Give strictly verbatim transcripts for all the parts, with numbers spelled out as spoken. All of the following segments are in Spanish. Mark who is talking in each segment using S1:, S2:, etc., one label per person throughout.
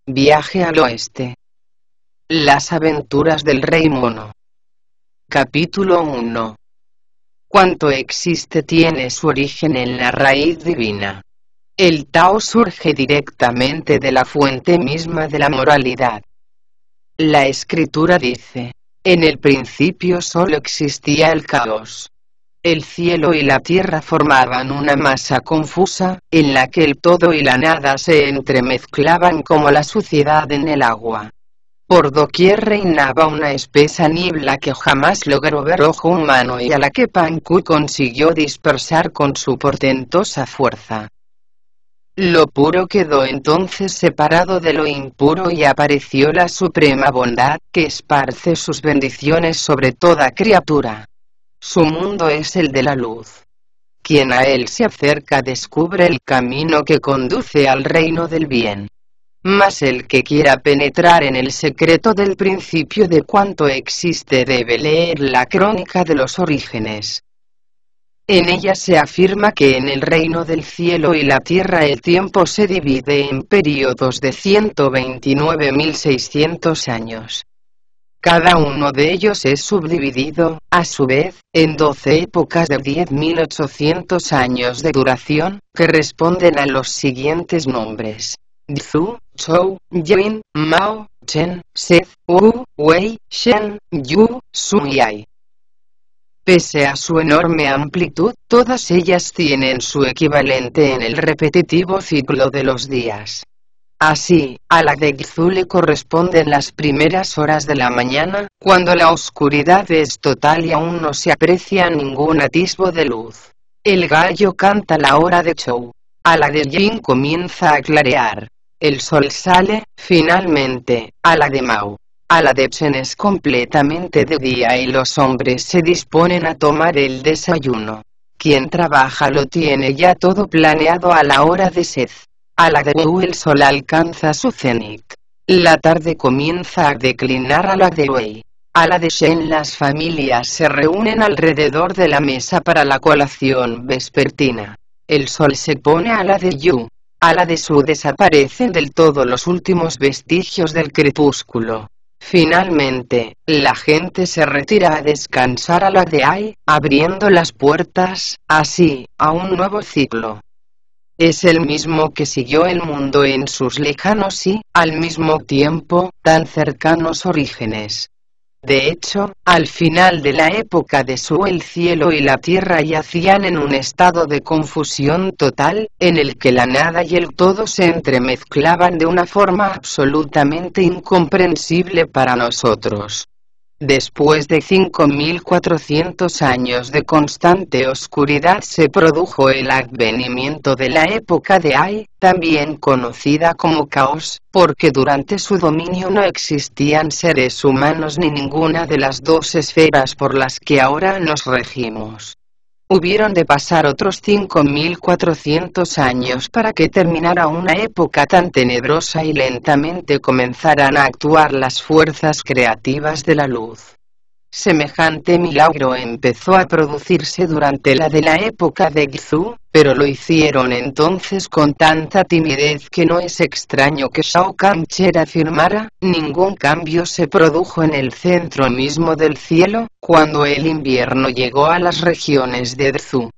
S1: Viaje al oeste. Las aventuras del Rey Mono. Capítulo uno. Cuanto existe tiene su origen en la raíz divina. El Tao surge directamente de la fuente misma de la moralidad. La escritura dice: en el principio solo existía el caos. El cielo y la tierra formaban una masa confusa, en la que el todo y la nada se entremezclaban como la suciedad en el agua. Por doquier reinaba una espesa niebla que jamás logró ver ojo humano y a la que Panku consiguió dispersar con su portentosa fuerza. Lo puro quedó entonces separado de lo impuro y apareció la suprema bondad, que esparce sus bendiciones sobre toda criatura. Su mundo es el de la luz. Quien a él se acerca descubre el camino que conduce al reino del bien. Mas el que quiera penetrar en el secreto del principio de cuanto existe debe leer la crónica de los orígenes. En ella se afirma que en el reino del cielo y la tierra el tiempo se divide en períodos de ciento veintinueve mil seiscientos años. Cada uno de ellos es subdividido, a su vez, en doce épocas de diez mil ochocientos años de duración, que responden a los siguientes nombres: Zhu, Chou, Yin, Mao, Chen, Seth, Wu, Wei, Shen, Yu, Su y Ai. Pese a su enorme amplitud, todas ellas tienen su equivalente en el repetitivo ciclo de los días. Así, a la de Zhu le corresponden las primeras horas de la mañana, cuando la oscuridad es total y aún no se aprecia ningún atisbo de luz. El gallo canta la hora de Chou. A la de Yin comienza a clarear. El sol sale, finalmente, a la de Mao. A la de Chen es completamente de día y los hombres se disponen a tomar el desayuno. Quien trabaja lo tiene ya todo planeado a la hora de Seth. A la de Wu el sol alcanza su cenit. La tarde comienza a declinar a la de Wei. A la de Shen las familias se reúnen alrededor de la mesa para la colación vespertina. El sol se pone a la de Yu. A la de Su desaparecen del todo los últimos vestigios del crepúsculo. Finalmente, la gente se retira a descansar a la de Ai, abriendo las puertas, así, a un nuevo ciclo. Es el mismo que siguió el mundo en sus lejanos y, al mismo tiempo, tan cercanos orígenes. De hecho, al final de la época de Su el cielo y la tierra yacían en un estado de confusión total, en el que la nada y el todo se entremezclaban de una forma absolutamente incomprensible para nosotros. Después de cinco mil cuatrocientos años de constante oscuridad se produjo el advenimiento de la época de Ai, también conocida como Caos, porque durante su dominio no existían seres humanos ni ninguna de las dos esferas por las que ahora nos regimos. Hubieron de pasar otros cinco mil cuatrocientos años para que terminara una época tan tenebrosa y lentamente comenzaran a actuar las fuerzas creativas de la luz. Semejante milagro empezó a producirse durante la de la época de Zhu, pero lo hicieron entonces con tanta timidez que no es extraño que Shao Kahn-Cher afirmara: ningún cambio se produjo en el centro mismo del cielo, cuando el invierno llegó a las regiones de Zhu.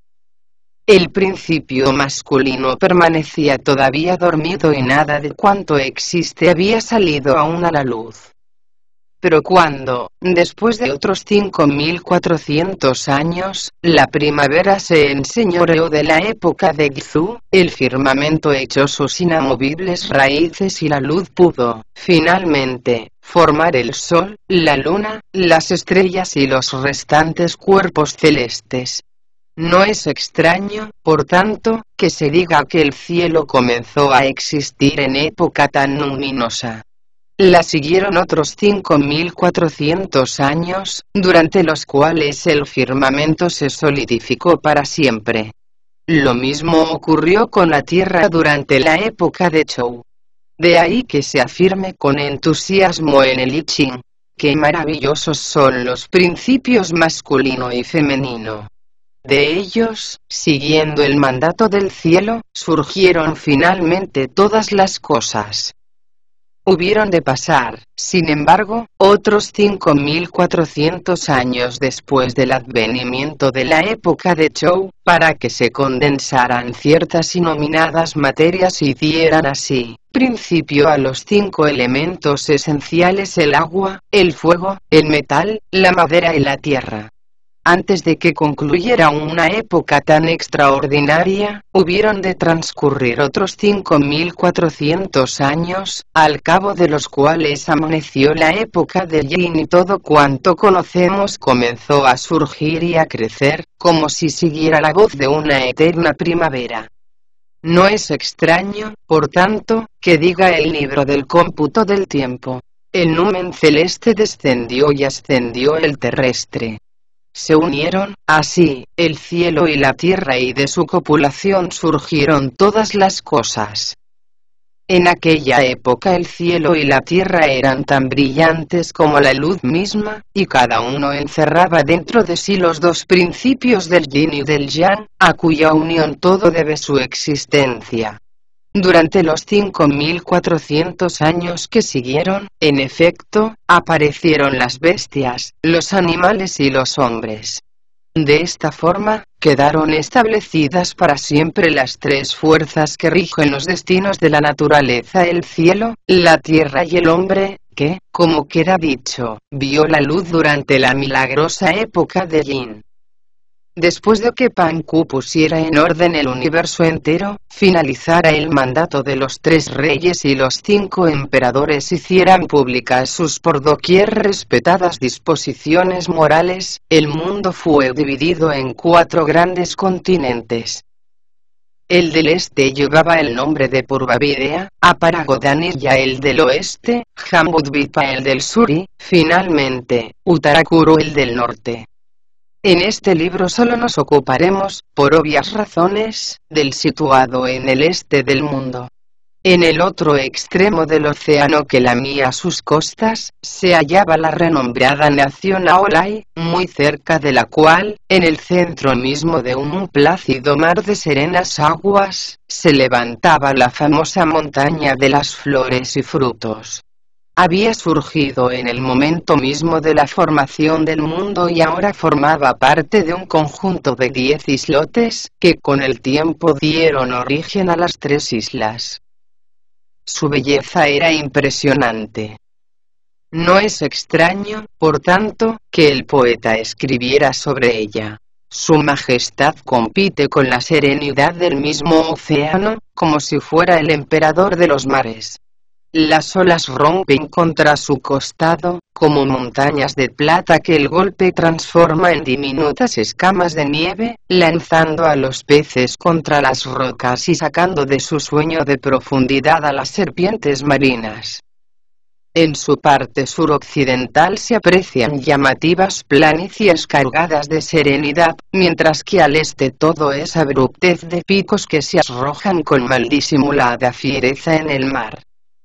S1: El principio masculino permanecía todavía dormido y nada de cuanto existe había salido aún a la luz. Pero cuando, después de otros cinco mil cuatrocientos años, la primavera se enseñoreó de la época de Zhu, el firmamento echó sus inamovibles raíces y la luz pudo, finalmente, formar el sol, la luna, las estrellas y los restantes cuerpos celestes. No es extraño, por tanto, que se diga que el cielo comenzó a existir en época tan luminosa. La siguieron otros cinco mil cuatrocientos años, durante los cuales el firmamento se solidificó para siempre. Lo mismo ocurrió con la Tierra durante la época de Chou. De ahí que se afirme con entusiasmo en el I Ching: qué maravillosos son los principios masculino y femenino. De ellos, siguiendo el mandato del cielo, surgieron finalmente todas las cosas. Hubieron de pasar, sin embargo, otros cinco mil cuatrocientos años después del advenimiento de la época de Chou, para que se condensaran ciertas inominadas materias y dieran así principio a los cinco elementos esenciales: el agua, el fuego, el metal, la madera y la tierra. Antes de que concluyera una época tan extraordinaria, hubieron de transcurrir otros cinco mil cuatrocientos años, al cabo de los cuales amaneció la época de Yin y todo cuanto conocemos comenzó a surgir y a crecer, como si siguiera la voz de una eterna primavera. No es extraño, por tanto, que diga el libro del cómputo del tiempo: el numen celeste descendió y ascendió el terrestre. Se unieron, así, el cielo y la tierra, y de su copulación surgieron todas las cosas. En aquella época el cielo y la tierra eran tan brillantes como la luz misma, y cada uno encerraba dentro de sí los dos principios del yin y del yang, a cuya unión todo debe su existencia. Durante los cinco mil cuatrocientos años que siguieron, en efecto, aparecieron las bestias, los animales y los hombres. De esta forma, quedaron establecidas para siempre las tres fuerzas que rigen los destinos de la naturaleza: el cielo, la tierra y el hombre, que, como queda dicho, vio la luz durante la milagrosa época de Yin. Después de que Panku pusiera en orden el universo entero, finalizara el mandato de los tres reyes y los cinco emperadores hicieran públicas sus por doquier respetadas disposiciones morales, el mundo fue dividido en cuatro grandes continentes. El del este llevaba el nombre de Purvavidya, Aparagodanirya el del oeste, Jambudvipa el del sur y, finalmente, Uttarakuru el del norte. En este libro solo nos ocuparemos, por obvias razones, del situado en el este del mundo. En el otro extremo del océano que lamía sus costas, se hallaba la renombrada nación Aolai, muy cerca de la cual, en el centro mismo de un plácido mar de serenas aguas, se levantaba la famosa montaña de las flores y frutos. Había surgido en el momento mismo de la formación del mundo y ahora formaba parte de un conjunto de diez islotes, que con el tiempo dieron origen a las tres islas. Su belleza era impresionante. No es extraño, por tanto, que el poeta escribiera sobre ella. Su majestad compite con la serenidad del mismo océano, como si fuera el emperador de los mares. Las olas rompen contra su costado, como montañas de plata que el golpe transforma en diminutas escamas de nieve, lanzando a los peces contra las rocas y sacando de su sueño de profundidad a las serpientes marinas. En su parte suroccidental se aprecian llamativas planicies cargadas de serenidad, mientras que al este todo es abruptez de picos que se arrojan con mal disimulada fiereza en el mar.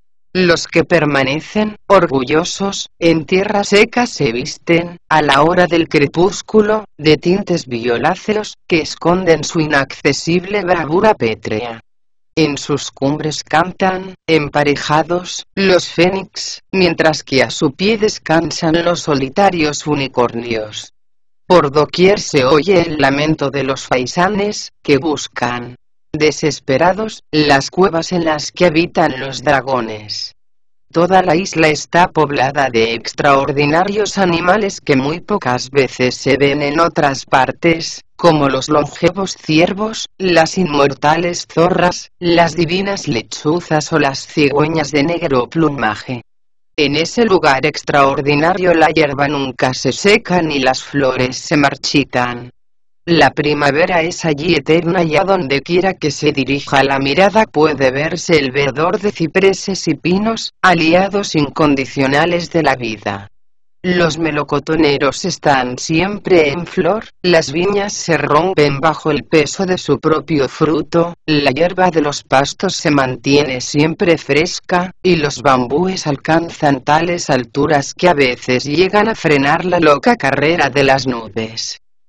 S1: Los que permanecen, orgullosos, en tierra seca se visten, a la hora del crepúsculo, de tintes violáceos, que esconden su inaccesible bravura pétrea. En sus cumbres cantan, emparejados, los fénix, mientras que a su pie descansan los solitarios unicornios. Por doquier se oye el lamento de los faisanes, que buscan, desesperados, las cuevas en las que habitan los dragones. Toda la isla está poblada de extraordinarios animales que muy pocas veces se ven en otras partes, como los longevos ciervos, las inmortales zorras, las divinas lechuzas o las cigüeñas de negro plumaje. En ese lugar extraordinario la hierba nunca se seca ni las flores se marchitan. La primavera es allí eterna y a donde quiera que se dirija la mirada puede verse el verdor de cipreses y pinos, aliados incondicionales de la vida. Los melocotoneros están siempre en flor, las viñas se rompen bajo el peso de su propio fruto, la hierba de los pastos se mantiene siempre fresca, y los bambúes alcanzan tales alturas que a veces llegan a frenar la loca carrera de las nubes.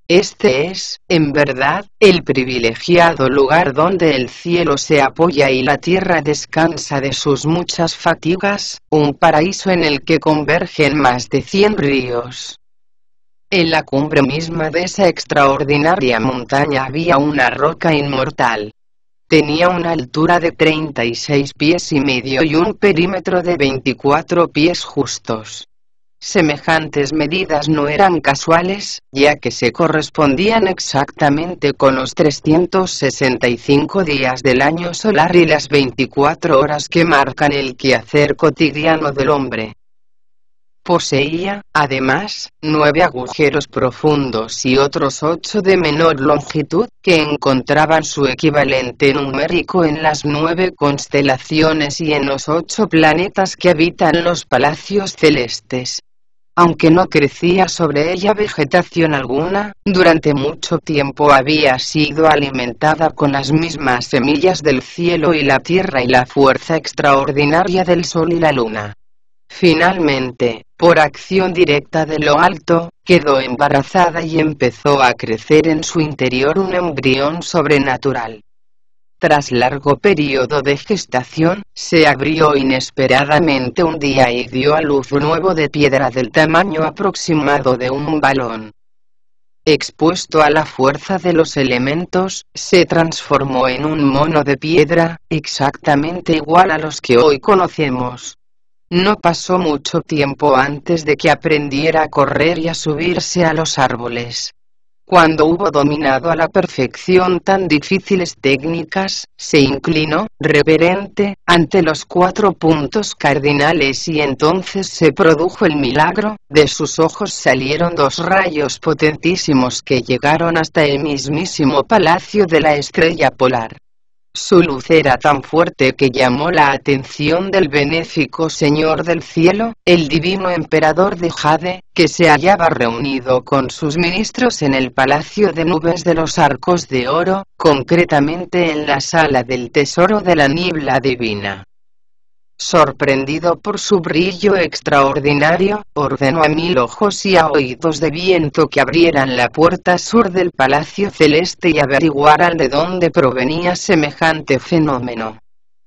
S1: Este es, en verdad, el privilegiado lugar donde el cielo se apoya y la tierra descansa de sus muchas fatigas, un paraíso en el que convergen más de cien ríos. En la cumbre misma de esa extraordinaria montaña había una roca inmortal. Tenía una altura de treinta y seis pies y medio y un perímetro de veinticuatro pies justos. Semejantes medidas no eran casuales, ya que se correspondían exactamente con los trescientos sesenta y cinco días del año solar y las veinticuatro horas que marcan el quehacer cotidiano del hombre. Poseía, además, nueve agujeros profundos y otros ocho de menor longitud, que encontraban su equivalente numérico en las nueve constelaciones y en los ocho planetas que habitan los palacios celestes. Aunque no crecía sobre ella vegetación alguna, durante mucho tiempo había sido alimentada con las mismas semillas del cielo y la tierra y la fuerza extraordinaria del sol y la luna. Finalmente, por acción directa de lo alto, quedó embarazada y empezó a crecer en su interior un embrión sobrenatural. Tras largo periodo de gestación, se abrió inesperadamente un día y dio a luz un huevo de piedra del tamaño aproximado de un balón. Expuesto a la fuerza de los elementos, se transformó en un mono de piedra, exactamente igual a los que hoy conocemos. No pasó mucho tiempo antes de que aprendiera a correr y a subirse a los árboles. Cuando hubo dominado a la perfección tan difíciles técnicas, se inclinó, reverente, ante los cuatro puntos cardinales y entonces se produjo el milagro, de sus ojos salieron dos rayos potentísimos que llegaron hasta el mismísimo palacio de la estrella polar. Su luz era tan fuerte que llamó la atención del benéfico Señor del Cielo, el divino emperador de Jade, que se hallaba reunido con sus ministros en el Palacio de Nubes de los Arcos de Oro, concretamente en la Sala del Tesoro de la Niebla Divina. Sorprendido por su brillo extraordinario, ordenó a mil ojos y a oídos de viento que abrieran la puerta sur del Palacio Celeste y averiguaran de dónde provenía semejante fenómeno.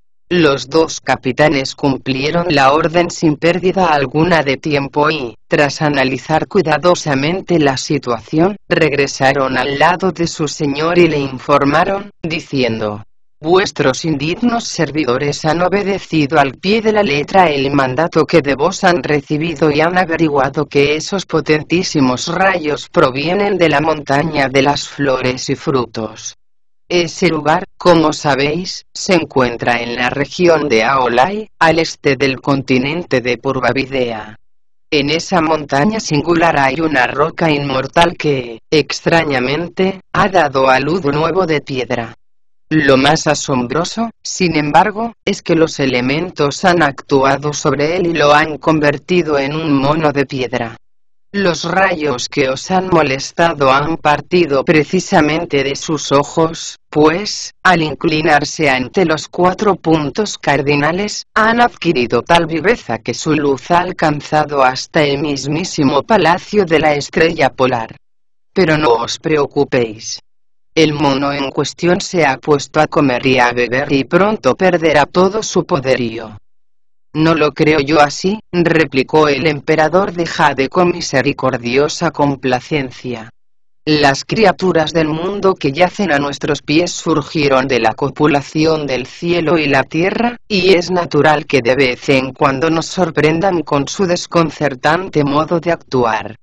S1: Los dos capitanes cumplieron la orden sin pérdida alguna de tiempo y, tras analizar cuidadosamente la situación, regresaron al lado de su señor y le informaron, diciendo: «Vuestros indignos servidores han obedecido al pie de la letra el mandato que de vos han recibido y han averiguado que esos potentísimos rayos provienen de la montaña de las flores y frutos. Ese lugar, como sabéis, se encuentra en la región de Aolai, al este del continente de Purvavidea. En esa montaña singular hay una roca inmortal que, extrañamente, ha dado a luz un huevo de piedra. Lo más asombroso, sin embargo, es que los elementos han actuado sobre él y lo han convertido en un mono de piedra. Los rayos que os han molestado han partido precisamente de sus ojos, pues, al inclinarse ante los cuatro puntos cardinales, han adquirido tal viveza que su luz ha alcanzado hasta el mismísimo palacio de la estrella polar. Pero no os preocupéis. El mono en cuestión se ha puesto a comer y a beber y pronto perderá todo su poderío». «No lo creo yo así», replicó el emperador de Jade con misericordiosa complacencia. «Las criaturas del mundo que yacen a nuestros pies surgieron de la copulación del cielo y la tierra, y es natural que de vez en cuando nos sorprendan con su desconcertante modo de actuar».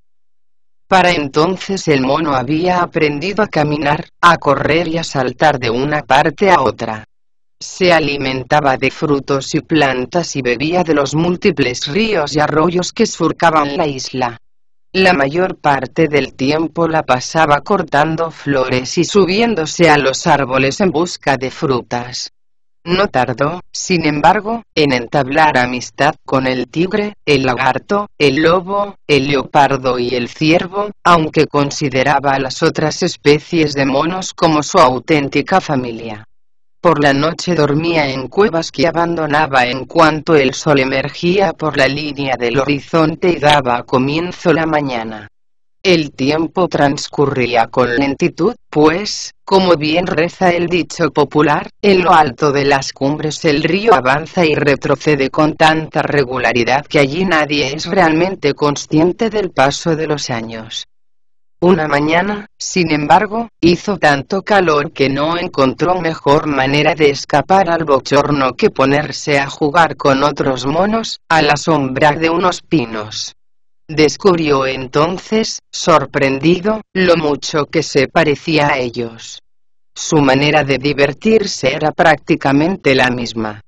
S1: Para entonces el mono había aprendido a caminar, a correr y a saltar de una parte a otra. Se alimentaba de frutos y plantas y bebía de los múltiples ríos y arroyos que surcaban la isla. La mayor parte del tiempo la pasaba cortando flores y subiéndose a los árboles en busca de frutas. No tardó, sin embargo, en entablar amistad con el tigre, el lagarto, el lobo, el leopardo y el ciervo, aunque consideraba a las otras especies de monos como su auténtica familia. Por la noche dormía en cuevas que abandonaba en cuanto el sol emergía por la línea del horizonte y daba comienzo la mañana. El tiempo transcurría con lentitud, pues, como bien reza el dicho popular, en lo alto de las cumbres el río avanza y retrocede con tanta regularidad que allí nadie es realmente consciente del paso de los años. Una mañana, sin embargo, hizo tanto calor que no encontró mejor manera de escapar al bochorno que ponerse a jugar con otros monos, a la sombra de unos pinos. Descubrió entonces, sorprendido, lo mucho que se parecía a ellos. Su manera de divertirse era prácticamente la misma.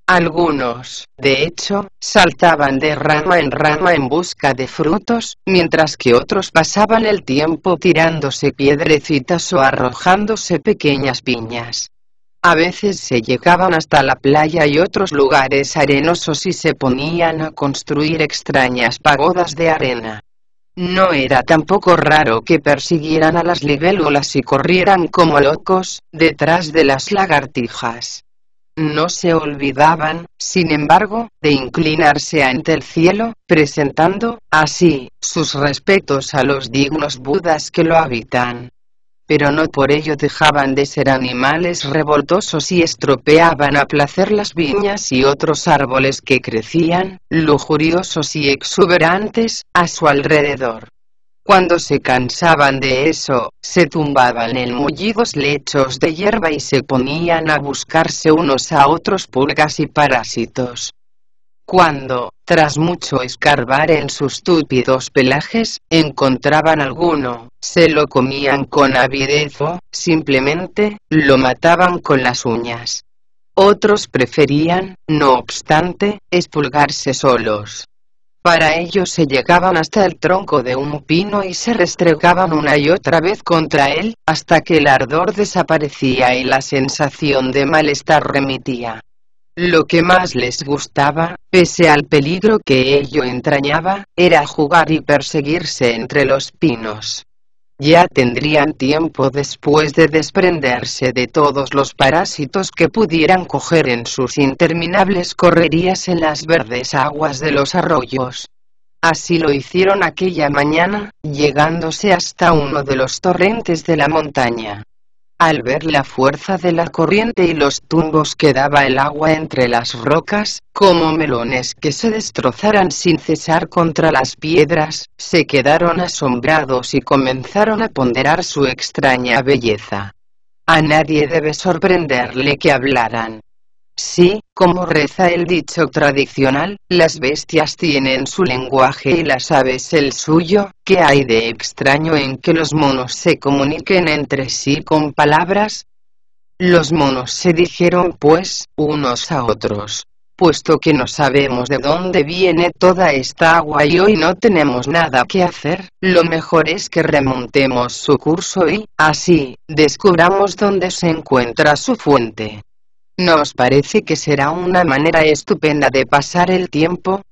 S1: Algunos, de hecho, saltaban de rama en rama en busca de frutos, mientras que otros pasaban el tiempo tirándose piedrecitas o arrojándose pequeñas piñas. A veces se llegaban hasta la playa y otros lugares arenosos y se ponían a construir extrañas pagodas de arena. No era tampoco raro que persiguieran a las libélulas y corrieran como locos, detrás de las lagartijas. No se olvidaban, sin embargo, de inclinarse ante el cielo, presentando, así, sus respetos a los dignos budas que lo habitan. Pero no por ello dejaban de ser animales revoltosos y estropeaban a placer las viñas y otros árboles que crecían, lujuriosos y exuberantes, a su alrededor. Cuando se cansaban de eso, se tumbaban en mullidos lechos de hierba y se ponían a buscarse unos a otros pulgas y parásitos. Cuando, tras mucho escarbar en sus túpidos pelajes, encontraban alguno, se lo comían con avidez o, simplemente, lo mataban con las uñas. Otros preferían, no obstante, expulgarse solos. Para ello se llegaban hasta el tronco de un pino y se restregaban una y otra vez contra él, hasta que el ardor desaparecía y la sensación de malestar remitía. Lo que más les gustaba, pese al peligro que ello entrañaba, era jugar y perseguirse entre los pinos. Ya tendrían tiempo después de desprenderse de todos los parásitos que pudieran coger en sus interminables correrías en las verdes aguas de los arroyos. Así lo hicieron aquella mañana, llegándose hasta uno de los torrentes de la montaña. Al ver la fuerza de la corriente y los tumbos que daba el agua entre las rocas, como melones que se destrozaran sin cesar contra las piedras, se quedaron asombrados y comenzaron a ponderar su extraña belleza. A nadie debe sorprenderle que hablaran. Sí, como reza el dicho tradicional, las bestias tienen su lenguaje y las aves el suyo. ¿Qué hay de extraño en que los monos se comuniquen entre sí con palabras? Los monos se dijeron pues, unos a otros: puesto que no sabemos de dónde viene toda esta agua y hoy no tenemos nada que hacer, lo mejor es que remontemos su curso y, así, descubramos dónde se encuentra su fuente. ¿Nos parece que será una manera estupenda de pasar el tiempo?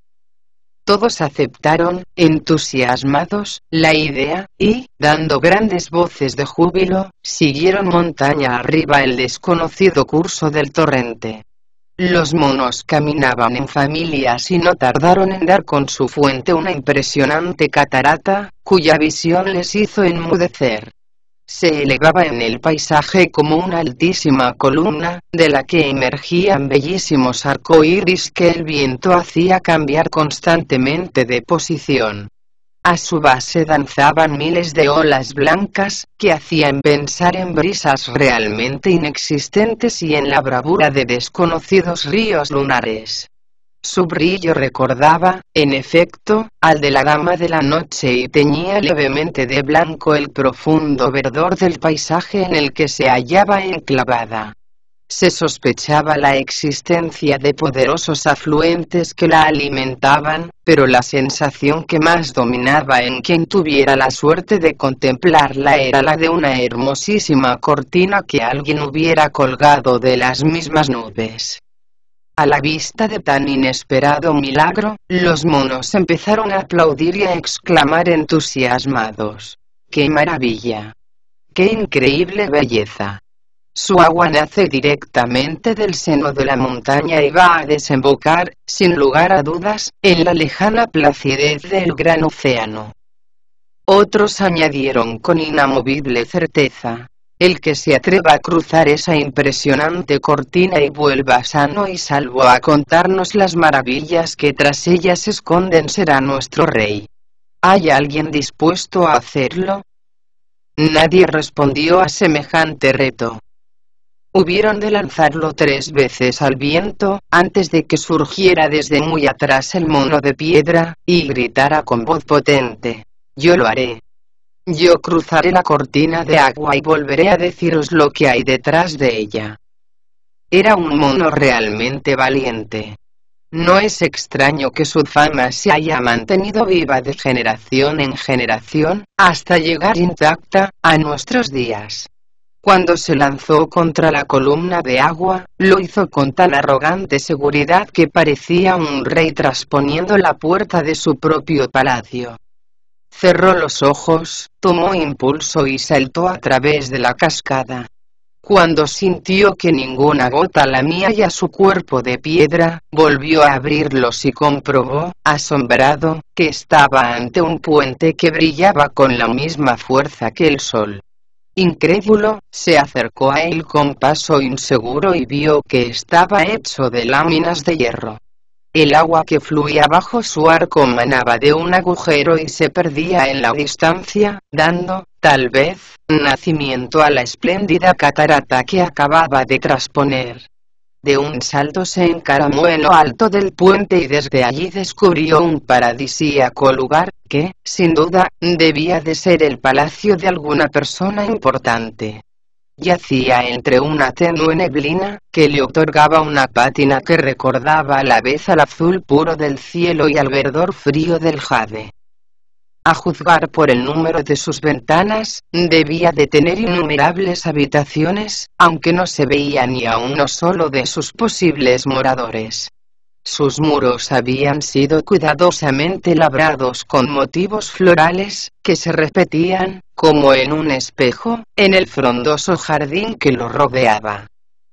S1: Todos aceptaron, entusiasmados, la idea, y, dando grandes voces de júbilo, siguieron montaña arriba el desconocido curso del torrente. Los monos caminaban en familias y no tardaron en dar con su fuente una impresionante catarata, cuya visión les hizo enmudecer. Se elevaba en el paisaje como una altísima columna, de la que emergían bellísimos arcoíris que el viento hacía cambiar constantemente de posición. A su base danzaban miles de olas blancas, que hacían pensar en brisas realmente inexistentes y en la bravura de desconocidos ríos lunares. Su brillo recordaba, en efecto, al de la dama de la noche y teñía levemente de blanco el profundo verdor del paisaje en el que se hallaba enclavada. Se sospechaba la existencia de poderosos afluentes que la alimentaban, pero la sensación que más dominaba en quien tuviera la suerte de contemplarla era la de una hermosísima cortina que alguien hubiera colgado de las mismas nubes. A la vista de tan inesperado milagro, los monos empezaron a aplaudir y a exclamar entusiasmados: ¡qué maravilla! ¡Qué increíble belleza! Su agua nace directamente del seno de la montaña y va a desembocar, sin lugar a dudas, en la lejana placidez del gran océano. Otros añadieron con inamovible certeza: el que se atreva a cruzar esa impresionante cortina y vuelva sano y salvo a contarnos las maravillas que tras ella se esconden será nuestro rey. ¿Hay alguien dispuesto a hacerlo? Nadie respondió a semejante reto. Hubieron de lanzarlo tres veces al viento, antes de que surgiera desde muy atrás el mono de piedra, y gritara con voz potente: «Yo lo haré. Yo cruzaré la cortina de agua y volveré a deciros lo que hay detrás de ella». Era un mono realmente valiente. No es extraño que su fama se haya mantenido viva de generación en generación, hasta llegar intacta a nuestros días. Cuando se lanzó contra la columna de agua, lo hizo con tan arrogante seguridad que parecía un rey trasponiendo la puerta de su propio palacio. Cerró los ojos, tomó impulso y saltó a través de la cascada. Cuando sintió que ninguna gota lamía ya su cuerpo de piedra, volvió a abrirlos y comprobó, asombrado, que estaba ante un puente que brillaba con la misma fuerza que el sol. Incrédulo, se acercó a él con paso inseguro y vio que estaba hecho de láminas de hierro. El agua que fluía bajo su arco manaba de un agujero y se perdía en la distancia, dando, tal vez, nacimiento a la espléndida catarata que acababa de trasponer. De un salto se encaramó en lo alto del puente y desde allí descubrió un paradisíaco lugar, que, sin duda, debía de ser el palacio de alguna persona importante. Yacía entre una tenue neblina, que le otorgaba una pátina que recordaba a la vez al azul puro del cielo y al verdor frío del jade. A juzgar por el número de sus ventanas, debía de tener innumerables habitaciones, aunque no se veía ni a uno solo de sus posibles moradores. Sus muros habían sido cuidadosamente labrados con motivos florales, que se repetían, como en un espejo, en el frondoso jardín que lo rodeaba.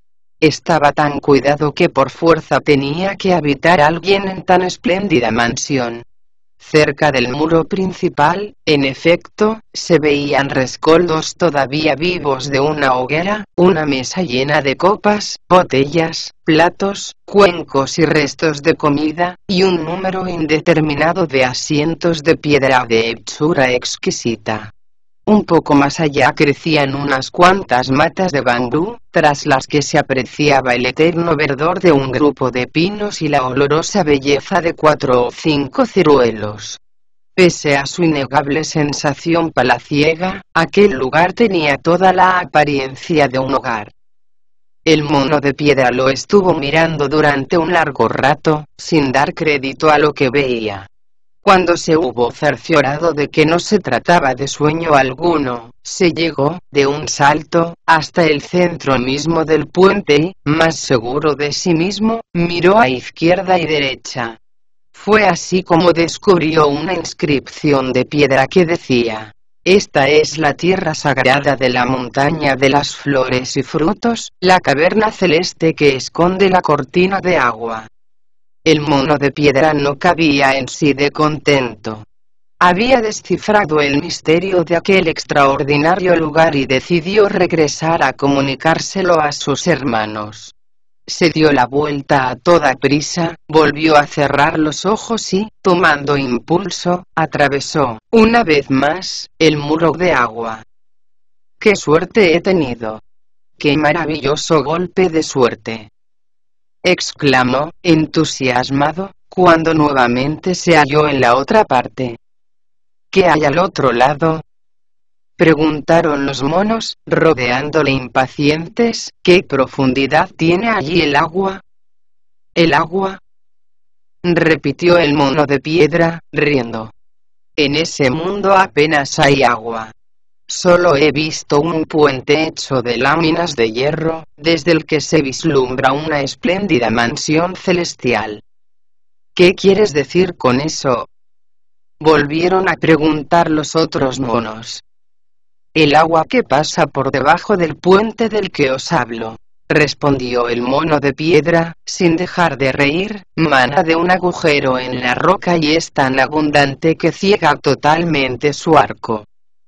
S1: Estaba tan cuidado que por fuerza tenía que habitar alguien en tan espléndida mansión. Cerca del muro principal, en efecto, se veían rescoldos todavía vivos de una hoguera, una mesa llena de copas, botellas, platos, cuencos y restos de comida, y un número indeterminado de asientos de piedra de hechura exquisita. Un poco más allá crecían unas cuantas matas de bambú, tras las que se apreciaba el eterno verdor de un grupo de pinos y la olorosa belleza de cuatro o cinco ciruelos. Pese a su innegable sensación palaciega, aquel lugar tenía toda la apariencia de un hogar. El mono de piedra lo estuvo mirando durante un largo rato, sin dar crédito a lo que veía. Cuando se hubo cerciorado de que no se trataba de sueño alguno, se llegó, de un salto, hasta el centro mismo del puente y, más seguro de sí mismo, miró a izquierda y derecha. Fue así como descubrió una inscripción de piedra que decía: «Esta es la tierra sagrada de la montaña de las flores y frutos, la caverna celeste que esconde la cortina de agua». El mono de piedra no cabía en sí de contento. Había descifrado el misterio de aquel extraordinario lugar y decidió regresar a comunicárselo a sus hermanos. Se dio la vuelta a toda prisa, volvió a cerrar los ojos y, tomando impulso, atravesó, una vez más, el muro de agua. ¡Qué suerte he tenido! ¡Qué maravilloso golpe de suerte!, exclamó, entusiasmado, cuando nuevamente se halló en la otra parte. ¿Qué hay al otro lado?, preguntaron los monos, rodeándole impacientes. ¿Qué profundidad tiene allí el agua? ¿El agua?, repitió el mono de piedra, riendo. En ese mundo apenas hay agua. Solo he visto un puente hecho de láminas de hierro, desde el que se vislumbra una espléndida mansión celestial. ¿Qué quieres decir con eso?, volvieron a preguntar los otros monos. El agua que pasa por debajo del puente del que os hablo. respondió el mono de piedra, sin dejar de reír, mana de un agujero en la roca y es tan abundante que ciega totalmente su arco.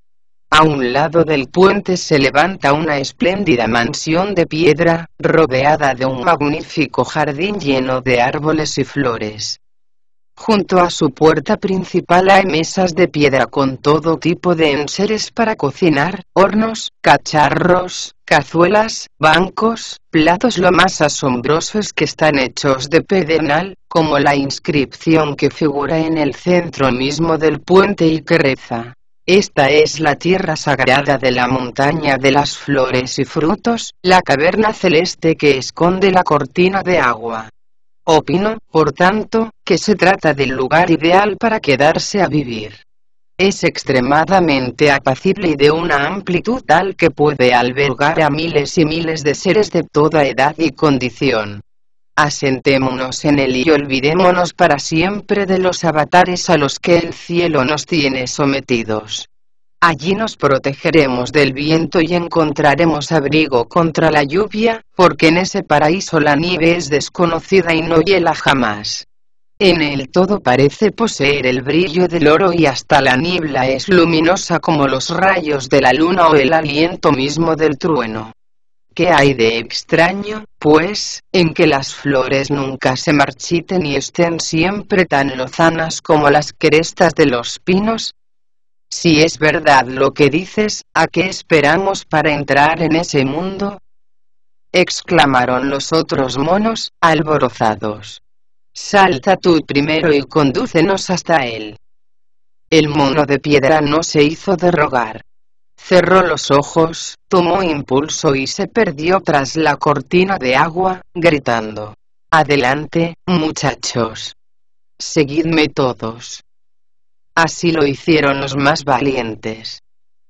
S1: A un lado del puente se levanta una espléndida mansión de piedra, rodeada de un magnífico jardín lleno de árboles y flores. Junto a su puerta principal hay mesas de piedra con todo tipo de enseres para cocinar, hornos, cacharros, cazuelas, bancos, platos. Lo más asombroso es que están hechos de pedernal, como la inscripción que figura en el centro mismo del puente y que reza: esta es la tierra sagrada de la montaña de las flores y frutos, la caverna celeste que esconde la cortina de agua. Opino, por tanto, que se trata del lugar ideal para quedarse a vivir. Es extremadamente apacible y de una amplitud tal que puede albergar a miles y miles de seres de toda edad y condición. Asentémonos en él y olvidémonos para siempre de los avatares a los que el cielo nos tiene sometidos. Allí nos protegeremos del viento y encontraremos abrigo contra la lluvia, porque en ese paraíso la nieve es desconocida y no hiela jamás. En él todo parece poseer el brillo del oro y hasta la niebla es luminosa como los rayos de la luna o el aliento mismo del trueno. ¿Qué hay de extraño, pues, en que las flores nunca se marchiten y estén siempre tan lozanas como las crestas de los pinos? Si es verdad lo que dices, ¿a qué esperamos para entrar en ese mundo?, exclamaron los otros monos, alborozados. Salta tú primero y condúcenos hasta él. El mono de piedra no se hizo de rogar. Cerró los ojos, tomó impulso y se perdió tras la cortina de agua, gritando: «Adelante, muchachos. Seguidme todos». Así lo hicieron los más valientes.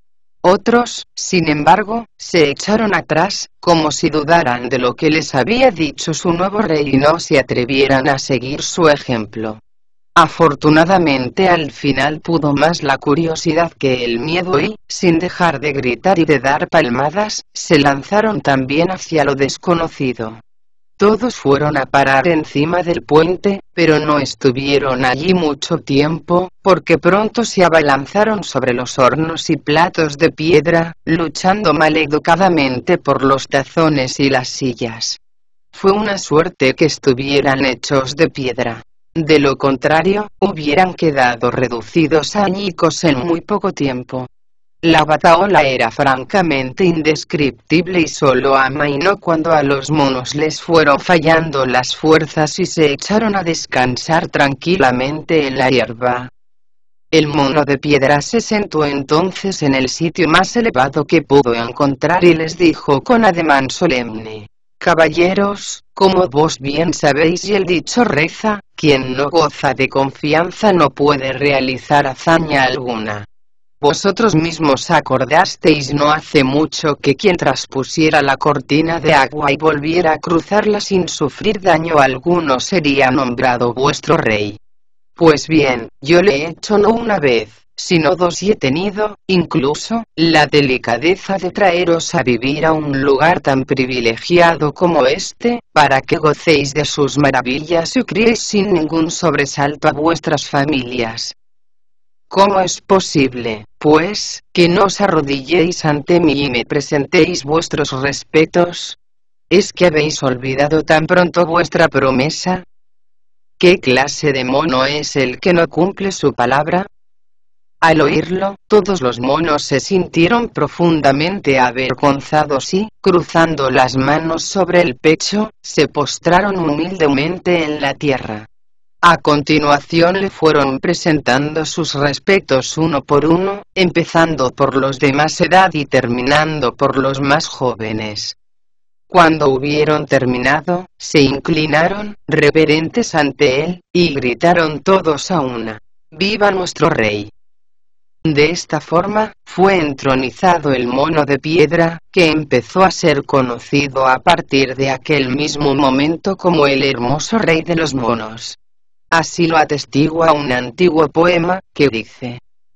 S1: Otros, sin embargo, se echaron atrás, como si dudaran de lo que les había dicho su nuevo rey y no se atrevieran a seguir su ejemplo. Afortunadamente al final pudo más la curiosidad que el miedo y, sin dejar de gritar y de dar palmadas, se lanzaron también hacia lo desconocido. Todos fueron a parar encima del puente, pero no estuvieron allí mucho tiempo, porque pronto se abalanzaron sobre los hornos y platos de piedra, luchando maleducadamente por los tazones y las sillas. Fue una suerte que estuvieran hechos de piedra. De lo contrario, hubieran quedado reducidos a añicos en muy poco tiempo. La batahola era francamente indescriptible y solo amainó cuando a los monos les fueron fallando las fuerzas y se echaron a descansar tranquilamente en la hierba. El mono de piedra se sentó entonces en el sitio más elevado que pudo encontrar y les dijo con ademán solemne: «Caballeros, como vos bien sabéis y el dicho reza, quien no goza de confianza no puede realizar hazaña alguna. Vosotros mismos acordasteis no hace mucho que quien traspusiera la cortina de agua y volviera a cruzarla sin sufrir daño alguno sería nombrado vuestro rey. Pues bien, yo le he hecho no una vez, sino dos y he tenido, incluso, la delicadeza de traeros a vivir a un lugar tan privilegiado como este, para que gocéis de sus maravillas y criéis sin ningún sobresalto a vuestras familias. ¿Cómo es posible, pues, que no os arrodilléis ante mí y me presentéis vuestros respetos? ¿Es que habéis olvidado tan pronto vuestra promesa? ¿Qué clase de mono es el que no cumple su palabra?» Al oírlo, todos los monos se sintieron profundamente avergonzados y, cruzando las manos sobre el pecho, se postraron humildemente en la tierra. A continuación le fueron presentando sus respetos uno por uno, empezando por los de más edad y terminando por los más jóvenes. Cuando hubieron terminado, se inclinaron, reverentes ante él, y gritaron todos a una: «¡Viva nuestro rey!». De esta forma, fue entronizado el mono de piedra, que empezó a ser conocido a partir de aquel mismo momento como el hermoso rey de los monos. Así lo atestigua un antiguo poema, que dice: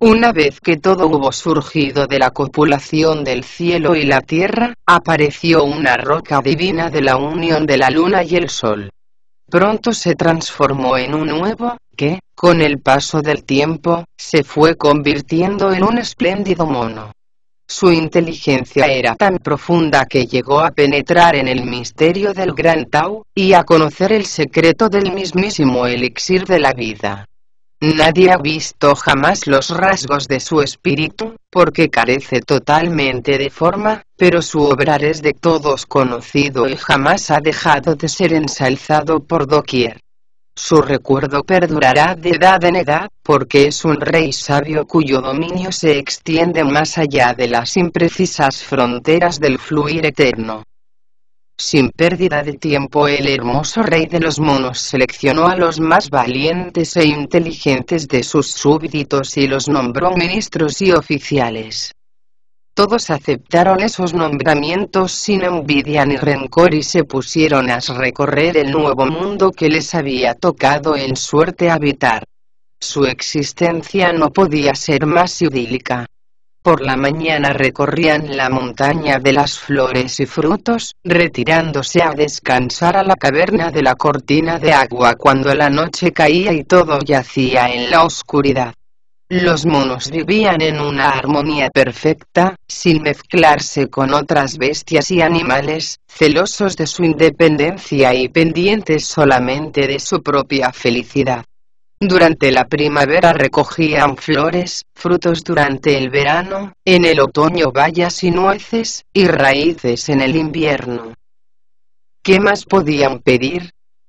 S1: Una vez que todo hubo surgido de la copulación del cielo y la tierra, apareció una roca divina de la unión de la luna y el sol. Pronto se transformó en un huevo, que, con el paso del tiempo, se fue convirtiendo en un espléndido mono. Su inteligencia era tan profunda que llegó a penetrar en el misterio del Gran Tao, y a conocer el secreto del mismísimo elixir de la vida. Nadie ha visto jamás los rasgos de su espíritu, porque carece totalmente de forma, pero su obrar es de todos conocido y jamás ha dejado de ser ensalzado por doquier. Su recuerdo perdurará de edad en edad, porque es un rey sabio cuyo dominio se extiende más allá de las imprecisas fronteras del fluir eterno. Sin pérdida de tiempo, el hermoso rey de los monos seleccionó a los más valientes e inteligentes de sus súbditos y los nombró ministros y oficiales. Todos aceptaron esos nombramientos sin envidia ni rencor y se pusieron a recorrer el nuevo mundo que les había tocado en suerte habitar. Su existencia no podía ser más idílica. Por la mañana recorrían la montaña de las flores y frutos, retirándose a descansar a la caverna de la cortina de agua cuando la noche caía y todo yacía en la oscuridad. Los monos vivían en una armonía perfecta, sin mezclarse con otras bestias y animales, celosos de su independencia y pendientes solamente de su propia felicidad. Durante la primavera recogían flores, frutos durante el verano, en el otoño bayas y nueces, y raíces en el invierno. ¿Qué más podían pedir?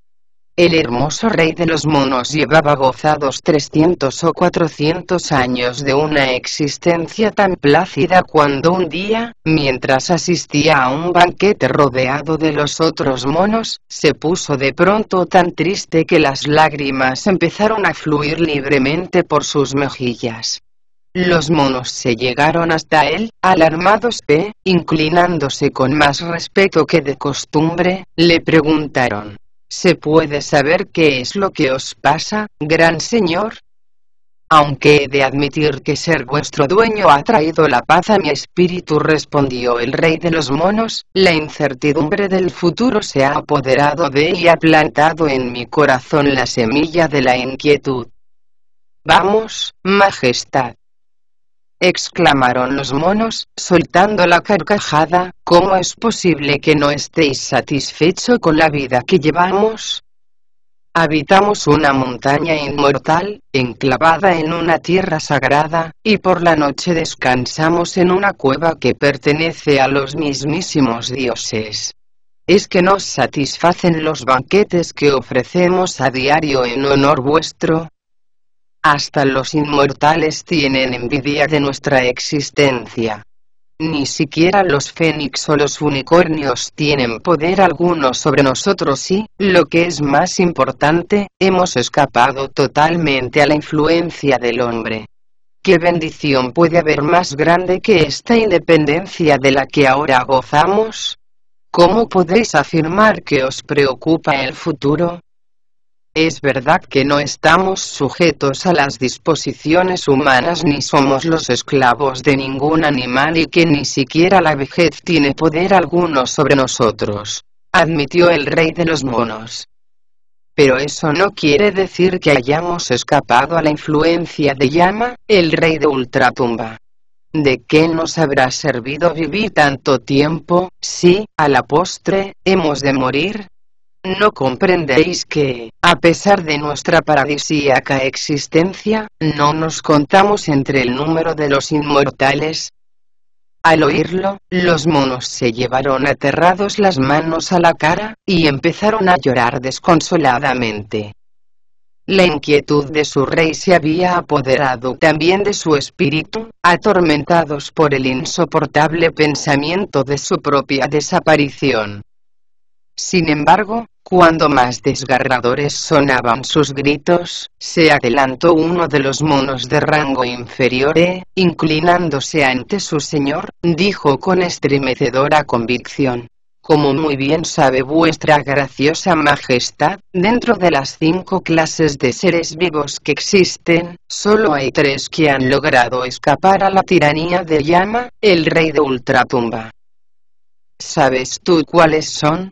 S1: El hermoso rey de los monos llevaba gozados trescientos o cuatrocientos años de una existencia tan plácida cuando un día, mientras asistía a un banquete rodeado de los otros monos, se puso de pronto tan triste que las lágrimas empezaron a fluir libremente por sus mejillas. Los monos se llegaron hasta él, alarmados e, inclinándose con más respeto que de costumbre, le preguntaron: ¿Se puede saber qué es lo que os pasa, gran señor? Aunque he de admitir que ser vuestro dueño ha traído la paz a mi espíritu, respondió el rey de los monos, la incertidumbre del futuro se ha apoderado de él y ha plantado en mi corazón la semilla de la inquietud. Vamos, majestad, exclamaron los monos, soltando la carcajada, ¿cómo es posible que no estéis satisfecho con la vida que llevamos? Habitamos una montaña inmortal, enclavada en una tierra sagrada, y por la noche descansamos en una cueva que pertenece a los mismísimos dioses. ¿Es que nos satisfacen los banquetes que ofrecemos a diario en honor vuestro? Hasta los inmortales tienen envidia de nuestra existencia. Ni siquiera los fénix o los unicornios tienen poder alguno sobre nosotros y, lo que es más importante, hemos escapado totalmente a la influencia del hombre. ¿Qué bendición puede haber más grande que esta independencia de la que ahora gozamos? ¿Cómo podéis afirmar que os preocupa el futuro? Es verdad que no estamos sujetos a las disposiciones humanas ni somos los esclavos de ningún animal y que ni siquiera la vejez tiene poder alguno sobre nosotros, admitió el rey de los monos. Pero eso no quiere decir que hayamos escapado a la influencia de Yama, el rey de Ultratumba. ¿De qué nos habrá servido vivir tanto tiempo, si, a la postre, hemos de morir? ¿No comprendéis que, a pesar de nuestra paradisíaca existencia, no nos contamos entre el número de los inmortales? Al oírlo, los monos se llevaron aterrados las manos a la cara, y empezaron a llorar desconsoladamente. La inquietud de su rey se había apoderado también de su espíritu, atormentados por el insoportable pensamiento de su propia desaparición. Sin embargo, cuando más desgarradores sonaban sus gritos, se adelantó uno de los monos de rango inferior e, inclinándose ante su señor, dijo con estremecedora convicción: Como muy bien sabe vuestra graciosa majestad, dentro de las cinco clases de seres vivos que existen, solo hay tres que han logrado escapar a la tiranía de Llama, el rey de Ultratumba. ¿Sabes tú cuáles son?,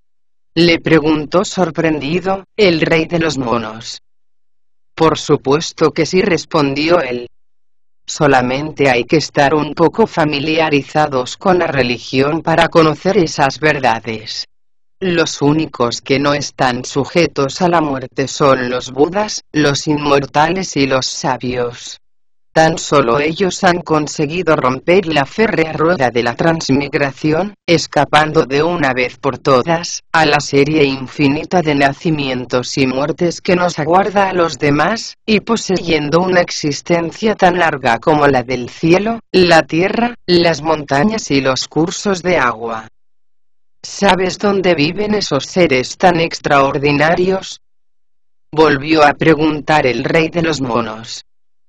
S1: le preguntó sorprendido, el rey de los monos. Por supuesto que sí, respondió él. Solamente hay que estar un poco familiarizados con la religión para conocer esas verdades. Los únicos que no están sujetos a la muerte son los budas, los inmortales y los sabios. Tan solo ellos han conseguido romper la férrea rueda de la transmigración, escapando de una vez por todas, a la serie infinita de nacimientos y muertes que nos aguarda a los demás, y poseyendo una existencia tan larga como la del cielo, la tierra, las montañas y los cursos de agua. ¿Sabes dónde viven esos seres tan extraordinarios?, volvió a preguntar el rey de los monos.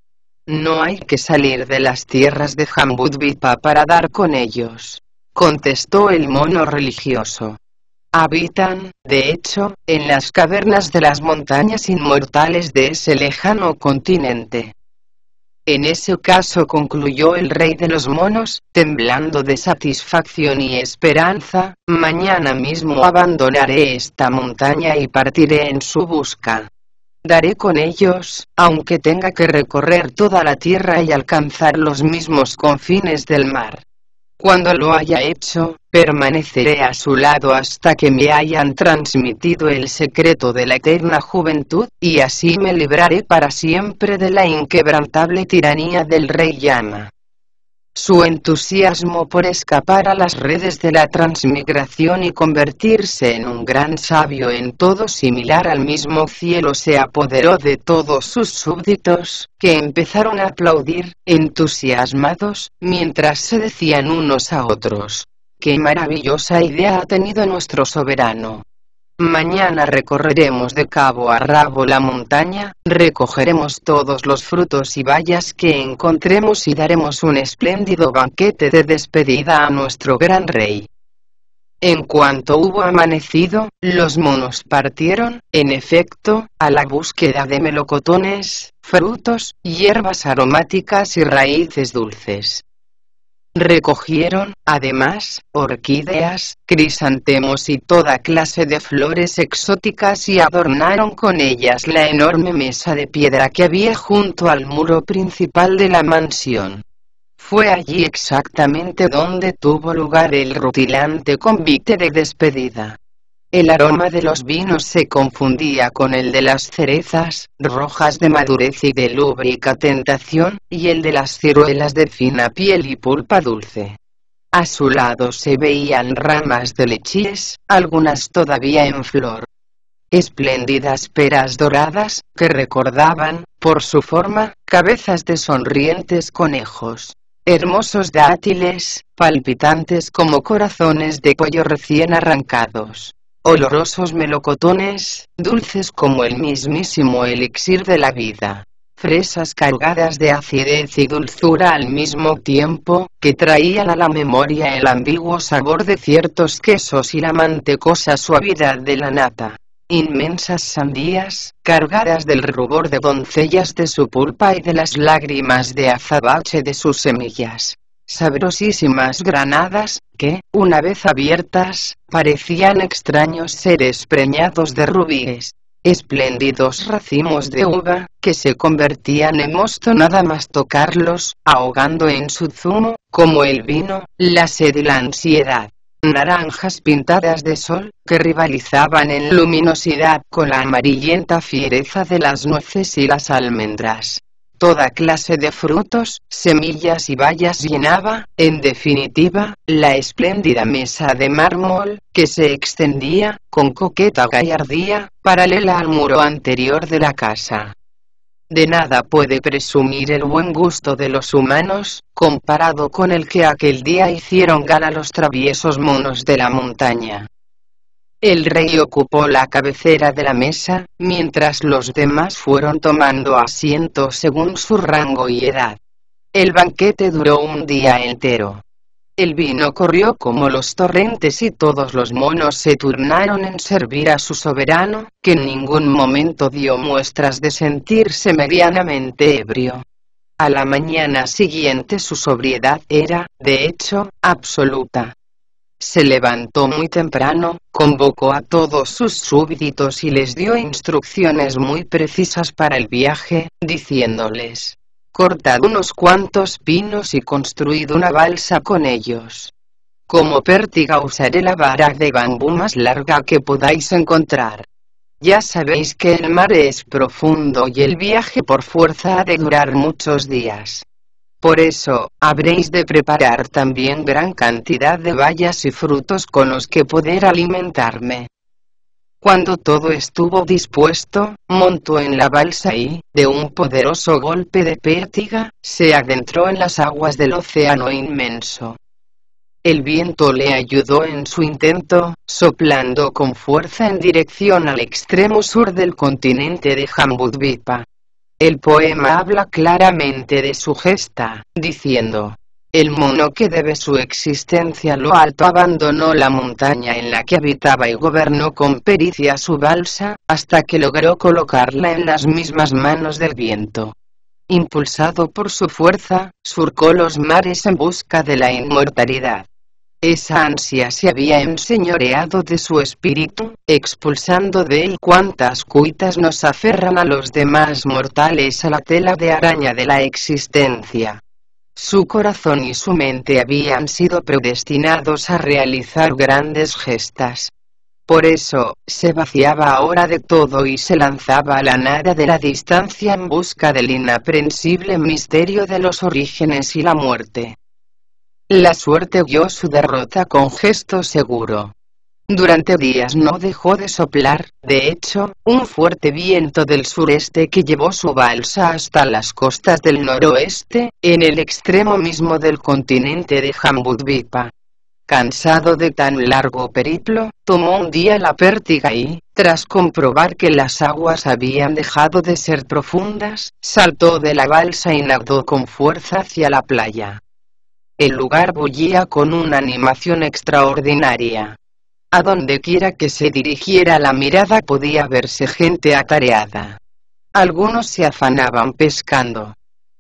S1: No hay que salir de las tierras de Jambudvipa para dar con ellos, contestó el mono religioso. Habitan, de hecho, en las cavernas de las montañas inmortales de ese lejano continente. En ese caso, concluyó el rey de los monos, temblando de satisfacción y esperanza, mañana mismo abandonaré esta montaña y partiré en su busca. Daré con ellos, aunque tenga que recorrer toda la tierra y alcanzar los mismos confines del mar. Cuando lo haya hecho, permaneceré a su lado hasta que me hayan transmitido el secreto de la eterna juventud, y así me libraré para siempre de la inquebrantable tiranía del rey Llama. Su entusiasmo por escapar a las redes de la transmigración y convertirse en un gran sabio en todo similar al mismo cielo se apoderó de todos sus súbditos, que empezaron a aplaudir, entusiasmados, mientras se decían unos a otros: ¡qué maravillosa idea ha tenido nuestro soberano! Mañana recorreremos de cabo a rabo la montaña, recogeremos todos los frutos y bayas que encontremos y daremos un espléndido banquete de despedida a nuestro gran rey. En cuanto hubo amanecido, los monos partieron, en efecto, a la búsqueda de melocotones, frutos, hierbas aromáticas y raíces dulces. Recogieron, además, orquídeas, crisantemos y toda clase de flores exóticas y adornaron con ellas la enorme mesa de piedra que había junto al muro principal de la mansión. Fue allí exactamente donde tuvo lugar el rutilante convite de despedida. El aroma de los vinos se confundía con el de las cerezas, rojas de madurez y de lúbrica tentación, y el de las ciruelas de fina piel y pulpa dulce. A su lado se veían ramas de lechíes, algunas todavía en flor. Espléndidas peras doradas, que recordaban, por su forma, cabezas de sonrientes conejos. Hermosos dátiles, palpitantes como corazones de pollo recién arrancados. Olorosos melocotones, dulces como el mismísimo elixir de la vida. Fresas cargadas de acidez y dulzura al mismo tiempo, que traían a la memoria el ambiguo sabor de ciertos quesos y la mantecosa suavidad de la nata. Inmensas sandías, cargadas del rubor de doncellas de su pulpa y de las lágrimas de azabache de sus semillas. Sabrosísimas granadas, que, una vez abiertas, parecían extraños seres preñados de rubíes. Espléndidos racimos de uva, que se convertían en mosto nada más tocarlos, ahogando en su zumo, como el vino, la sed y la ansiedad. Naranjas pintadas de sol, que rivalizaban en luminosidad con la amarillenta fiereza de las nueces y las almendras. Toda clase de frutos, semillas y bayas llenaba, en definitiva, la espléndida mesa de mármol, que se extendía, con coqueta gallardía, paralela al muro anterior de la casa. De nada puede presumir el buen gusto de los humanos, comparado con el que aquel día hicieron gala los traviesos monos de la montaña. El rey ocupó la cabecera de la mesa, mientras los demás fueron tomando asiento según su rango y edad. El banquete duró un día entero. El vino corrió como los torrentes y todos los monos se turnaron en servir a su soberano, que en ningún momento dio muestras de sentirse medianamente ebrio. A la mañana siguiente su sobriedad era, de hecho, absoluta. Se levantó muy temprano, convocó a todos sus súbditos y les dio instrucciones muy precisas para el viaje, diciéndoles: cortad unos cuantos pinos y construid una balsa con ellos. Como pértiga usaré la vara de bambú más larga que podáis encontrar. Ya sabéis que el mar es profundo y el viaje por fuerza ha de durar muchos días. Por eso, habréis de preparar también gran cantidad de bayas y frutos con los que poder alimentarme. Cuando todo estuvo dispuesto, montó en la balsa y, de un poderoso golpe de pértiga, se adentró en las aguas del océano inmenso. El viento le ayudó en su intento, soplando con fuerza en dirección al extremo sur del continente de Jambudvipa. El poema habla claramente de su gesta, diciendo: el mono que debe su existencia a lo alto abandonó la montaña en la que habitaba y gobernó con pericia su balsa, hasta que logró colocarla en las mismas manos del viento. Impulsado por su fuerza, surcó los mares en busca de la inmortalidad. Esa ansia se había enseñoreado de su espíritu, expulsando de él cuantas cuitas nos aferran a los demás mortales a la tela de araña de la existencia. Su corazón y su mente habían sido predestinados a realizar grandes gestas. Por eso, se vaciaba ahora de todo y se lanzaba a la nada de la distancia en busca del inaprensible misterio de los orígenes y la muerte. La suerte vio su derrota con gesto seguro. Durante días no dejó de soplar, de hecho, un fuerte viento del sureste que llevó su balsa hasta las costas del noroeste, en el extremo mismo del continente de Jambudvipa. Cansado de tan largo periplo, tomó un día la pértiga y, tras comprobar que las aguas habían dejado de ser profundas, saltó de la balsa y nadó con fuerza hacia la playa. El lugar bullía con una animación extraordinaria. A donde quiera que se dirigiera la mirada podía verse gente atareada. Algunos se afanaban pescando.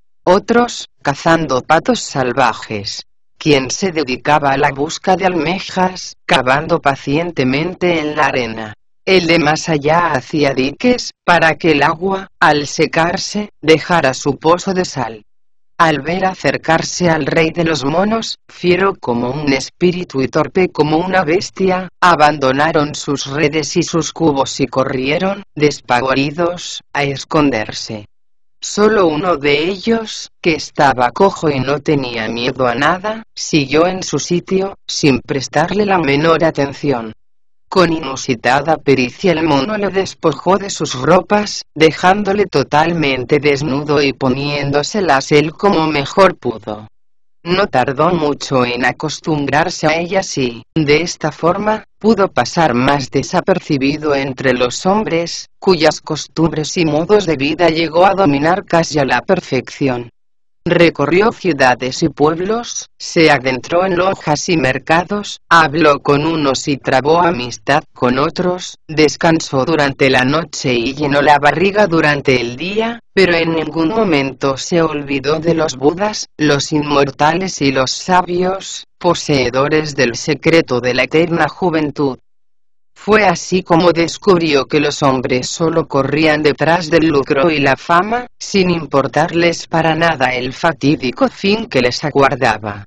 S1: Otros, cazando patos salvajes. Quien se dedicaba a la busca de almejas, cavando pacientemente en la arena. El de más allá hacía diques, para que el agua, al secarse, dejara su pozo de sal. Al ver acercarse al rey de los monos, fiero como un espíritu y torpe como una bestia, abandonaron sus redes y sus cubos y corrieron, despavoridos, a esconderse. Solo uno de ellos, que estaba cojo y no tenía miedo a nada, siguió en su sitio, sin prestarle la menor atención. Con inusitada pericia el mono le despojó de sus ropas, dejándole totalmente desnudo y poniéndoselas él como mejor pudo. No tardó mucho en acostumbrarse a ellas y, de esta forma, pudo pasar más desapercibido entre los hombres, cuyas costumbres y modos de vida llegó a dominar casi a la perfección. Recorrió ciudades y pueblos, se adentró en lojas y mercados, habló con unos y trabó amistad con otros, descansó durante la noche y llenó la barriga durante el día, pero en ningún momento se olvidó de los Budas, los inmortales y los sabios, poseedores del secreto de la eterna juventud. Fue así como descubrió que los hombres solo corrían detrás del lucro y la fama, sin importarles para nada el fatídico fin que les aguardaba.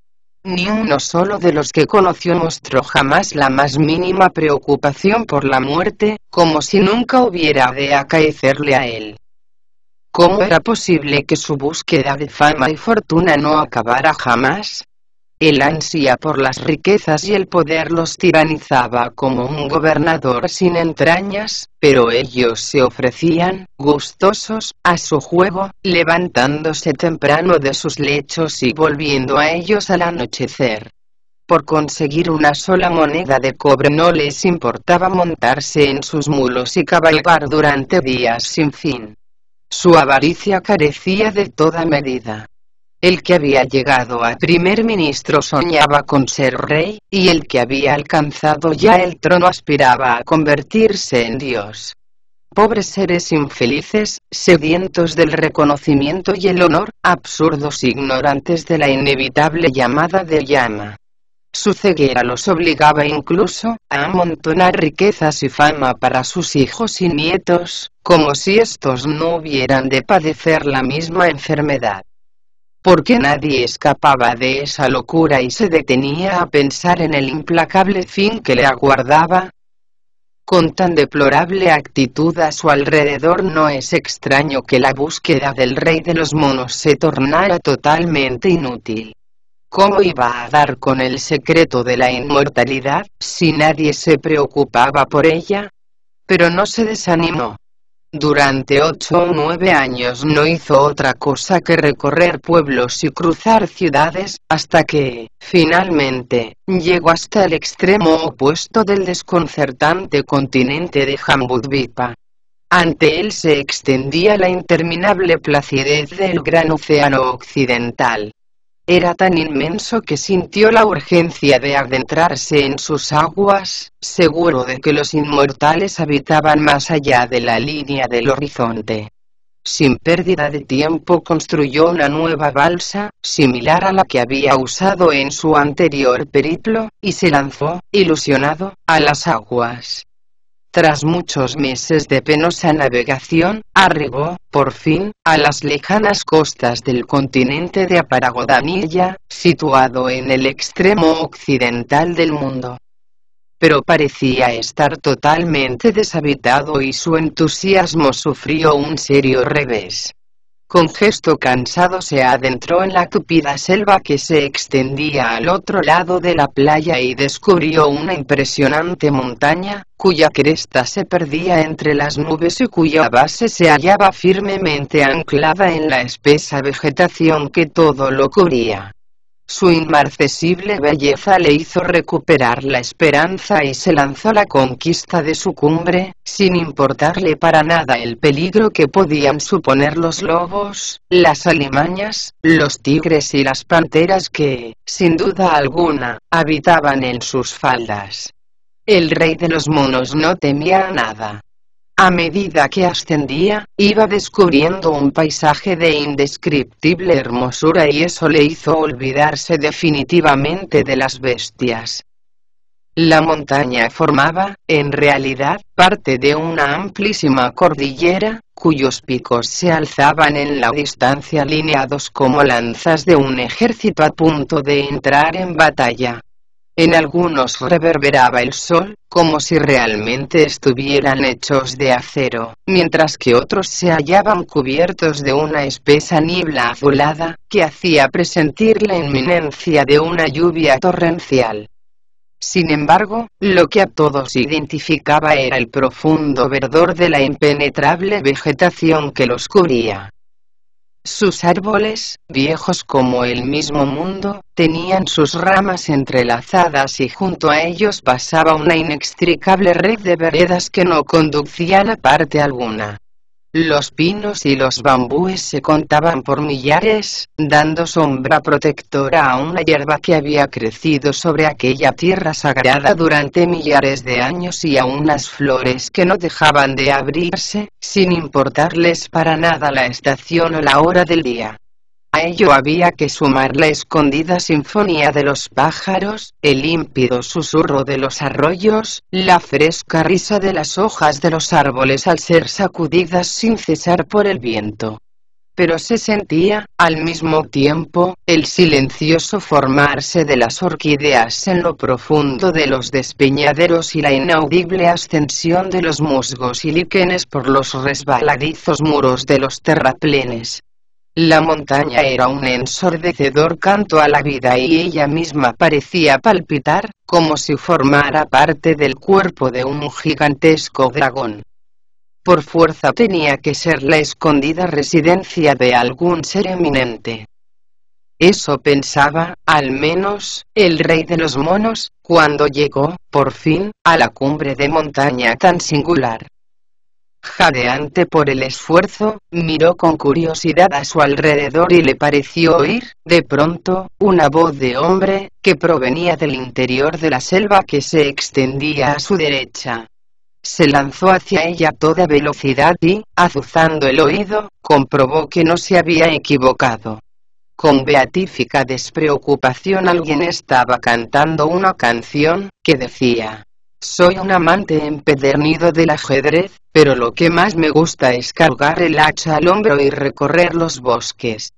S1: Ni uno solo de los que conoció mostró jamás la más mínima preocupación por la muerte, como si nunca hubiera de acaecerle a él. ¿Cómo era posible que su búsqueda de fama y fortuna no acabara jamás? El ansia por las riquezas y el poder los tiranizaba como un gobernador sin entrañas, pero ellos se ofrecían, gustosos, a su juego, levantándose temprano de sus lechos y volviendo a ellos al anochecer. Por conseguir una sola moneda de cobre no les importaba montarse en sus mulos y cabalgar durante días sin fin. Su avaricia carecía de toda medida. El que había llegado a primer ministro soñaba con ser rey, y el que había alcanzado ya el trono aspiraba a convertirse en Dios. Pobres seres infelices, sedientos del reconocimiento y el honor, absurdos ignorantes de la inevitable llamada de llama. Su ceguera los obligaba incluso a amontonar riquezas y fama para sus hijos y nietos, como si estos no hubieran de padecer la misma enfermedad. Porque nadie escapaba de esa locura y se detenía a pensar en el implacable fin que le aguardaba. Con tan deplorable actitud a su alrededor, no es extraño que la búsqueda del rey de los monos se tornara totalmente inútil. ¿Cómo iba a dar con el secreto de la inmortalidad, si nadie se preocupaba por ella? Pero no se desanimó. Durante ocho o nueve años no hizo otra cosa que recorrer pueblos y cruzar ciudades, hasta que, finalmente, llegó hasta el extremo opuesto del desconcertante continente de Jambudvipa. Ante él se extendía la interminable placidez del gran océano occidental. Era tan inmenso que sintió la urgencia de adentrarse en sus aguas, seguro de que los inmortales habitaban más allá de la línea del horizonte. Sin pérdida de tiempo construyó una nueva balsa, similar a la que había usado en su anterior periplo, y se lanzó, ilusionado, a las aguas. Tras muchos meses de penosa navegación, arribó, por fin, a las lejanas costas del continente de Aparagodanilla, situado en el extremo occidental del mundo. Pero parecía estar totalmente deshabitado y su entusiasmo sufrió un serio revés. Con gesto cansado se adentró en la tupida selva que se extendía al otro lado de la playa y descubrió una impresionante montaña, cuya cresta se perdía entre las nubes y cuya base se hallaba firmemente anclada en la espesa vegetación que todo lo cubría. Su inmarcesible belleza le hizo recuperar la esperanza y se lanzó a la conquista de su cumbre, sin importarle para nada el peligro que podían suponer los lobos, las alimañas, los tigres y las panteras que, sin duda alguna, habitaban en sus faldas. El rey de los monos no temía a nada. A medida que ascendía, iba descubriendo un paisaje de indescriptible hermosura y eso le hizo olvidarse definitivamente de las bestias. La montaña formaba, en realidad, parte de una amplísima cordillera, cuyos picos se alzaban en la distancia alineados como lanzas de un ejército a punto de entrar en batalla. En algunos reverberaba el sol, como si realmente estuvieran hechos de acero, mientras que otros se hallaban cubiertos de una espesa niebla azulada, que hacía presentir la inminencia de una lluvia torrencial. Sin embargo, lo que a todos identificaba era el profundo verdor de la impenetrable vegetación que los cubría. Sus árboles, viejos como el mismo mundo, tenían sus ramas entrelazadas y junto a ellos pasaba una inextricable red de veredas que no conducían a parte alguna. Los pinos y los bambúes se contaban por millares, dando sombra protectora a una hierba que había crecido sobre aquella tierra sagrada durante millares de años y a unas flores que no dejaban de abrirse, sin importarles para nada la estación o la hora del día. A ello había que sumar la escondida sinfonía de los pájaros, el límpido susurro de los arroyos, la fresca risa de las hojas de los árboles al ser sacudidas sin cesar por el viento. Pero se sentía, al mismo tiempo, el silencioso formarse de las orquídeas en lo profundo de los despeñaderos y la inaudible ascensión de los musgos y líquenes por los resbaladizos muros de los terraplenes. La montaña era un ensordecedor canto a la vida y ella misma parecía palpitar, como si formara parte del cuerpo de un gigantesco dragón. Por fuerza tenía que ser la escondida residencia de algún ser eminente. Eso pensaba, al menos, el rey de los monos, cuando llegó, por fin, a la cumbre de montaña tan singular. Jadeante por el esfuerzo, miró con curiosidad a su alrededor y le pareció oír, de pronto, una voz de hombre, que provenía del interior de la selva que se extendía a su derecha. Se lanzó hacia ella a toda velocidad y, azuzando el oído, comprobó que no se había equivocado. Con beatífica despreocupación alguien estaba cantando una canción, que decía: soy un amante empedernido del ajedrez, pero lo que más me gusta es cargar el hacha al hombro y recorrer los bosques.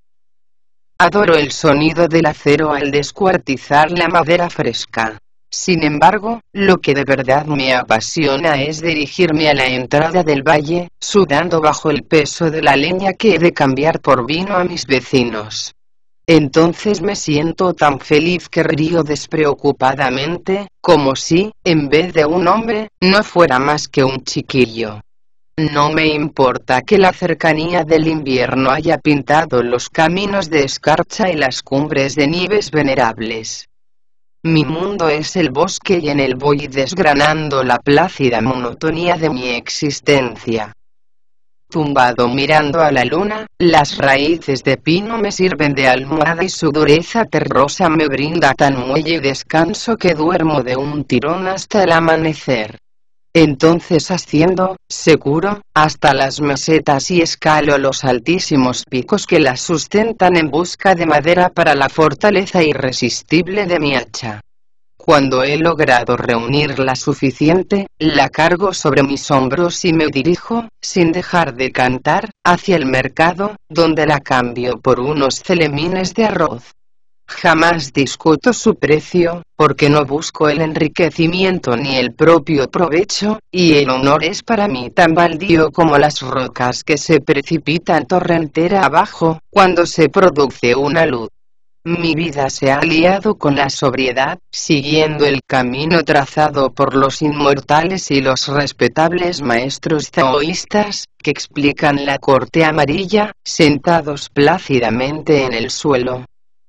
S1: Adoro el sonido del acero al descuartizar la madera fresca. Sin embargo, lo que de verdad me apasiona es dirigirme a la entrada del valle, sudando bajo el peso de la leña que he de cambiar por vino a mis vecinos. Entonces me siento tan feliz que río despreocupadamente, como si, en vez de un hombre, no fuera más que un chiquillo. No me importa que la cercanía del invierno haya pintado los caminos de escarcha y las cumbres de nieves venerables. Mi mundo es el bosque y en él voy desgranando la plácida monotonía de mi existencia. Tumbado mirando a la luna, las raíces de pino me sirven de almohada y su dureza terrosa me brinda tan muelle descanso que duermo de un tirón hasta el amanecer. Entonces asciendo, seguro, hasta las mesetas y escalo los altísimos picos que las sustentan en busca de madera para la fortaleza irresistible de mi hacha. Cuando he logrado reunir la suficiente, la cargo sobre mis hombros y me dirijo, sin dejar de cantar, hacia el mercado, donde la cambio por unos celemines de arroz. Jamás discuto su precio, porque no busco el enriquecimiento ni el propio provecho, y el honor es para mí tan baldío como las rocas que se precipitan torrentera abajo, cuando se produce una luz. Mi vida se ha aliado con la sobriedad, siguiendo el camino trazado por los inmortales y los respetables maestros taoístas, que explican la corte amarilla, sentados plácidamente en el suelo.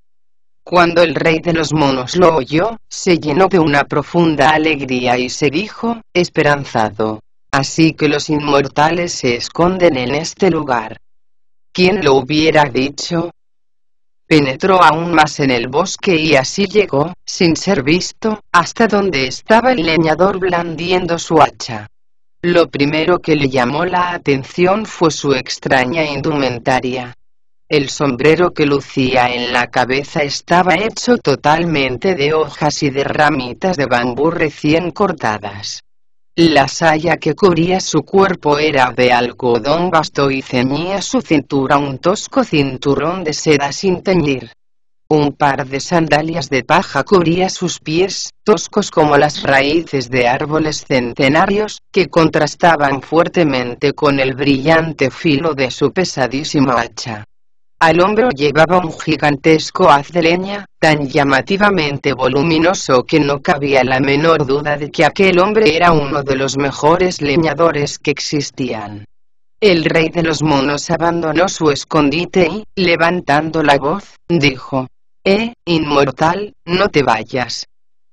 S1: Cuando el rey de los monos lo oyó, se llenó de una profunda alegría y se dijo, esperanzado: así que los inmortales se esconden en este lugar. ¿Quién lo hubiera dicho? Penetró aún más en el bosque y así llegó, sin ser visto, hasta donde estaba el leñador blandiendo su hacha. Lo primero que le llamó la atención fue su extraña indumentaria. El sombrero que lucía en la cabeza estaba hecho totalmente de hojas y de ramitas de bambú recién cortadas. La saya que cubría su cuerpo era de algodón vasto y ceñía su cintura un tosco cinturón de seda sin teñir. Un par de sandalias de paja cubría sus pies, toscos como las raíces de árboles centenarios, que contrastaban fuertemente con el brillante filo de su pesadísima hacha. Al hombro llevaba un gigantesco haz de leña, tan llamativamente voluminoso que no cabía la menor duda de que aquel hombre era uno de los mejores leñadores que existían. El rey de los monos abandonó su escondite y, levantando la voz, dijo: «Eh, inmortal, no te vayas.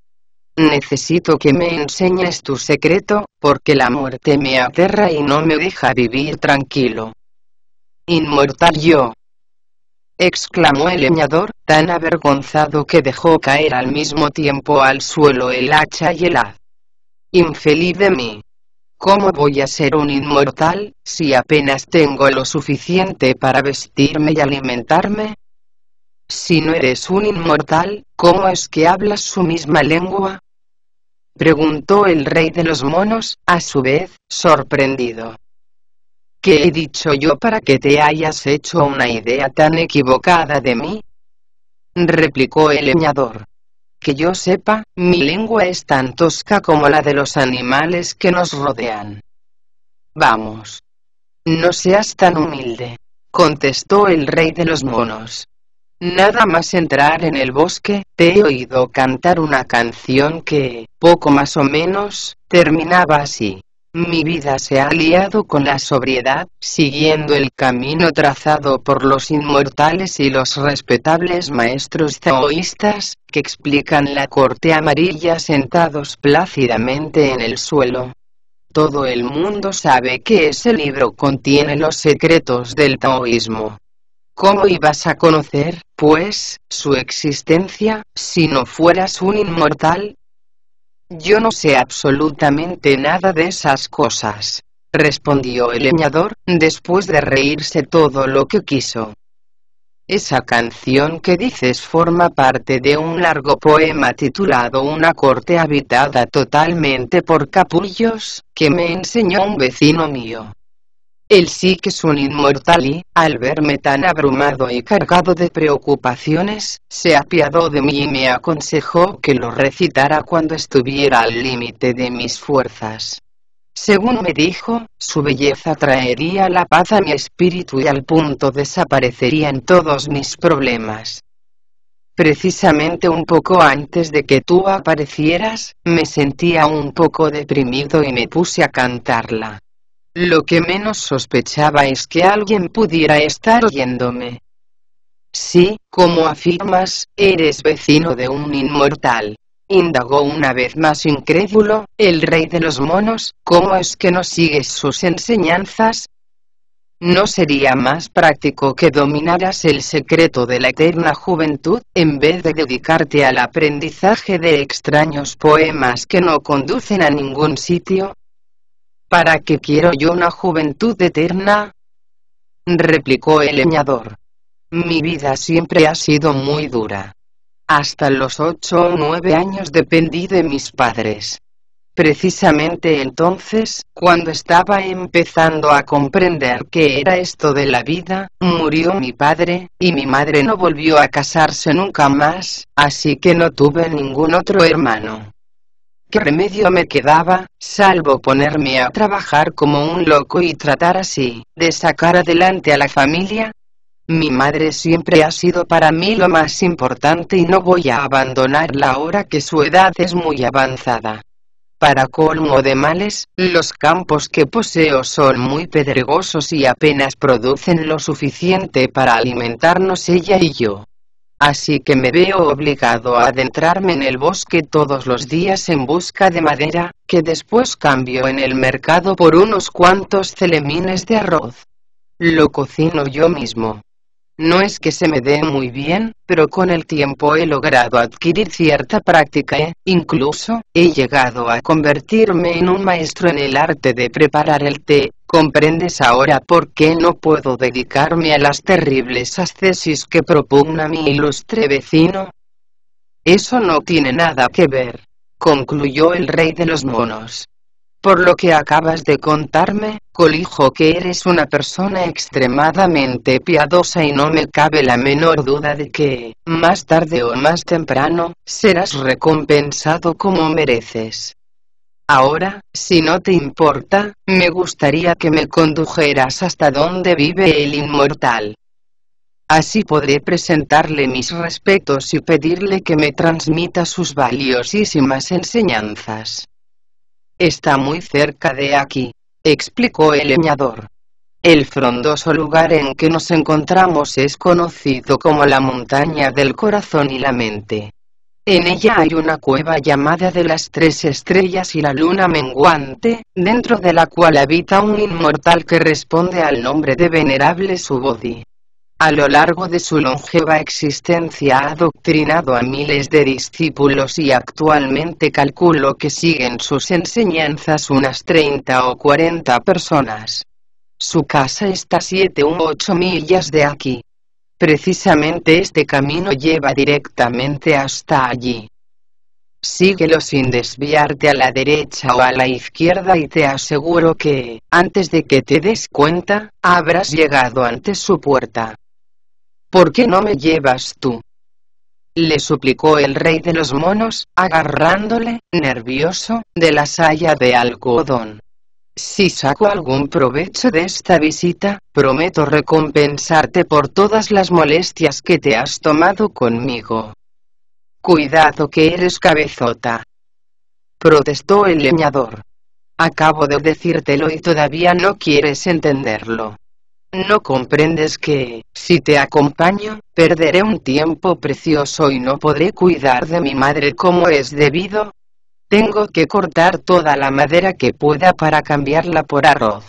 S1: Necesito que me enseñes tu secreto, porque la muerte me aterra y no me deja vivir tranquilo». «Inmortal yo», exclamó el leñador, tan avergonzado que dejó caer al mismo tiempo al suelo el hacha y el haz. «Infeliz de mí. ¿Cómo voy a ser un inmortal, si apenas tengo lo suficiente para vestirme y alimentarme? Si no eres un inmortal, ¿cómo es que hablas su misma lengua?», preguntó el rey de los monos, a su vez, sorprendido. «¿Qué he dicho yo para que te hayas hecho una idea tan equivocada de mí?», replicó el leñador. «Que yo sepa, mi lengua es tan tosca como la de los animales que nos rodean». «Vamos. No seas tan humilde», contestó el rey de los monos. «Nada más entrar en el bosque, te he oído cantar una canción que, poco más o menos, terminaba así: mi vida se ha aliado con la sobriedad, siguiendo el camino trazado por los inmortales y los respetables maestros taoístas, que explican la corte amarilla sentados plácidamente en el suelo. todo el mundo sabe que ese libro contiene los secretos del taoísmo. ¿Cómo ibas a conocer, pues, su existencia, si no fueras un inmortal? Yo no sé absolutamente nada de esas cosas, respondió el leñador, después de reírse todo lo que quiso. Esa canción que dices forma parte de un largo poema titulado Una corte habitada totalmente por capullos, que me enseñó un vecino mío. Él sí que es un inmortal y, al verme tan abrumado y cargado de preocupaciones, se apiadó de mí y me aconsejó que lo recitara cuando estuviera al límite de mis fuerzas. Según me dijo, su belleza traería la paz a mi espíritu y al punto desaparecerían todos mis problemas. Precisamente un poco antes de que tú aparecieras, me sentía un poco deprimido y me puse a cantarla. Lo que menos sospechaba es que alguien pudiera estar oyéndome. Sí, como afirmas, eres vecino de un inmortal. Indagó una vez más incrédulo, el rey de los monos, ¿cómo es que no sigues sus enseñanzas? ¿No sería más práctico que dominaras el secreto de la eterna juventud, en vez de dedicarte al aprendizaje de extraños poemas que no conducen a ningún sitio? ¿Para qué quiero yo una juventud eterna?, replicó el leñador. Mi vida siempre ha sido muy dura. Hasta los ocho o nueve años dependí de mis padres. Precisamente entonces, cuando estaba empezando a comprender qué era esto de la vida, murió mi padre, y mi madre no volvió a casarse nunca más, así que no tuve ningún otro hermano. ¿Qué remedio me quedaba, salvo ponerme a trabajar como un loco y tratar así, de sacar adelante a la familia? Mi madre siempre ha sido para mí lo más importante y no voy a abandonarla ahora que su edad es muy avanzada. Para colmo de males, los campos que poseo son muy pedregosos y apenas producen lo suficiente para alimentarnos ella y yo. Así que me veo obligado a adentrarme en el bosque todos los días en busca de madera, que después cambio en el mercado por unos cuantos celemines de arroz. Lo cocino yo mismo. No es que se me dé muy bien, pero con el tiempo he logrado adquirir cierta práctica e, incluso, he llegado a convertirme en un maestro en el arte de preparar el té. ¿Comprendes ahora por qué no puedo dedicarme a las terribles ascesis que propugna mi ilustre vecino? Eso no tiene nada que ver, concluyó el rey de los monos. Por lo que acabas de contarme, colijo que eres una persona extremadamente piadosa y no me cabe la menor duda de que, más tarde o más temprano, serás recompensado como mereces. Ahora, si no te importa, me gustaría que me condujeras hasta donde vive el inmortal. Así podré presentarle mis respetos y pedirle que me transmita sus valiosísimas enseñanzas. Está muy cerca de aquí, explicó el leñador. El frondoso lugar en que nos encontramos es conocido como la montaña del corazón y la mente. En ella hay una cueva llamada de las tres estrellas y la luna menguante, dentro de la cual habita un inmortal que responde al nombre de venerable Subodhi. A lo largo de su longeva existencia ha adoctrinado a miles de discípulos y actualmente calculo que siguen sus enseñanzas unas treinta o cuarenta personas. Su casa está a siete u ocho millas de aquí. Precisamente este camino lleva directamente hasta allí. Síguelo sin desviarte a la derecha o a la izquierda y te aseguro que, antes de que te des cuenta, habrás llegado ante su puerta. ¿Por qué no me llevas tú?, le suplicó el rey de los monos, agarrándole, nervioso, de la saya de algodón. Si saco algún provecho de esta visita, prometo recompensarte por todas las molestias que te has tomado conmigo. Cuidado que eres cabezota, protestó el leñador. Acabo de decírtelo y todavía no quieres entenderlo. ¿No comprendes que, si te acompaño, perderé un tiempo precioso y no podré cuidar de mi madre como es debido? Tengo que cortar toda la madera que pueda para cambiarla por arroz.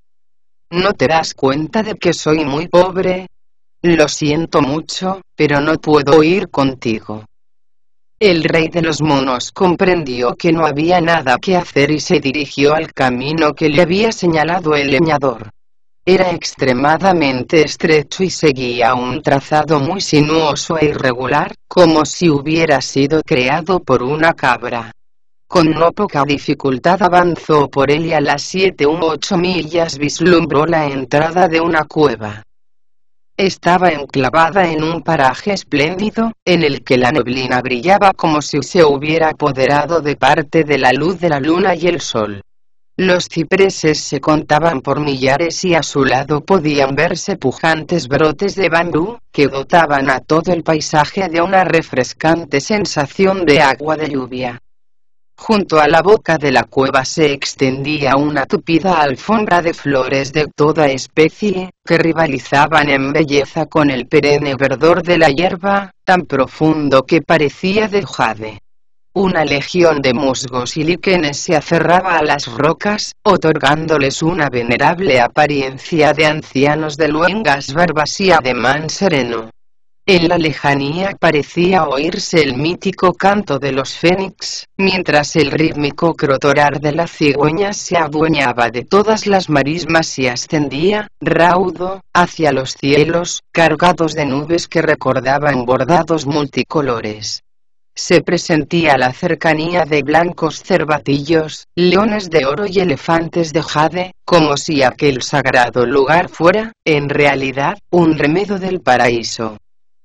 S1: ¿No te das cuenta de que soy muy pobre? Lo siento mucho, pero no puedo ir contigo. El rey de los monos comprendió que no había nada que hacer y se dirigió al camino que le había señalado el leñador. Era extremadamente estrecho y seguía un trazado muy sinuoso e irregular, como si hubiera sido creado por una cabra. Con no poca dificultad avanzó por él y a las siete u ocho millas vislumbró la entrada de una cueva. Estaba enclavada en un paraje espléndido, en el que la neblina brillaba como si se hubiera apoderado de parte de la luz de la luna y el sol. Los cipreses se contaban por millares y a su lado podían verse pujantes brotes de bambú, que dotaban a todo el paisaje de una refrescante sensación de agua de lluvia. Junto a la boca de la cueva se extendía una tupida alfombra de flores de toda especie, que rivalizaban en belleza con el perenne verdor de la hierba, tan profundo que parecía de jade. Una legión de musgos y líquenes se aferraba a las rocas, otorgándoles una venerable apariencia de ancianos de luengas barbas y ademán sereno. En la lejanía parecía oírse el mítico canto de los fénix, mientras el rítmico crotorar de la cigüeña se adueñaba de todas las marismas y ascendía, raudo, hacia los cielos, cargados de nubes que recordaban bordados multicolores. Se presentía la cercanía de blancos cervatillos, leones de oro y elefantes de jade, como si aquel sagrado lugar fuera, en realidad, un remedo del paraíso.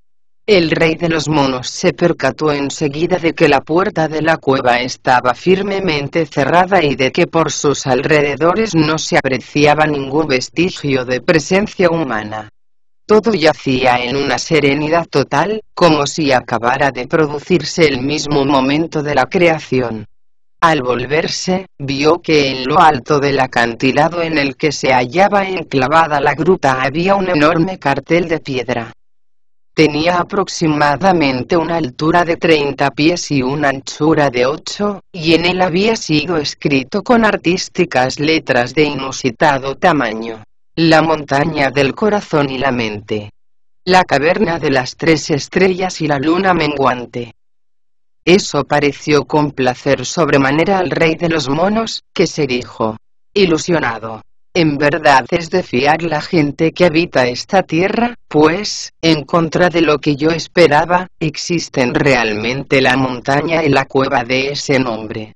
S1: El rey de los monos se percató enseguida de que la puerta de la cueva estaba firmemente cerrada y de que por sus alrededores no se apreciaba ningún vestigio de presencia humana. Todo yacía en una serenidad total, como si acabara de producirse el mismo momento de la creación. Al volverse, vio que en lo alto del acantilado en el que se hallaba enclavada la gruta había un enorme cartel de piedra. Tenía aproximadamente una altura de treinta pies y una anchura de ocho, y en él había sido escrito con artísticas letras de inusitado tamaño: la montaña del corazón y la mente. La caverna de las tres estrellas y la luna menguante. Eso pareció complacer sobremanera al rey de los monos, que se dijo, ilusionado: en verdad es de fiar la gente que habita esta tierra, pues, en contra de lo que yo esperaba, existen realmente la montaña y la cueva de ese nombre.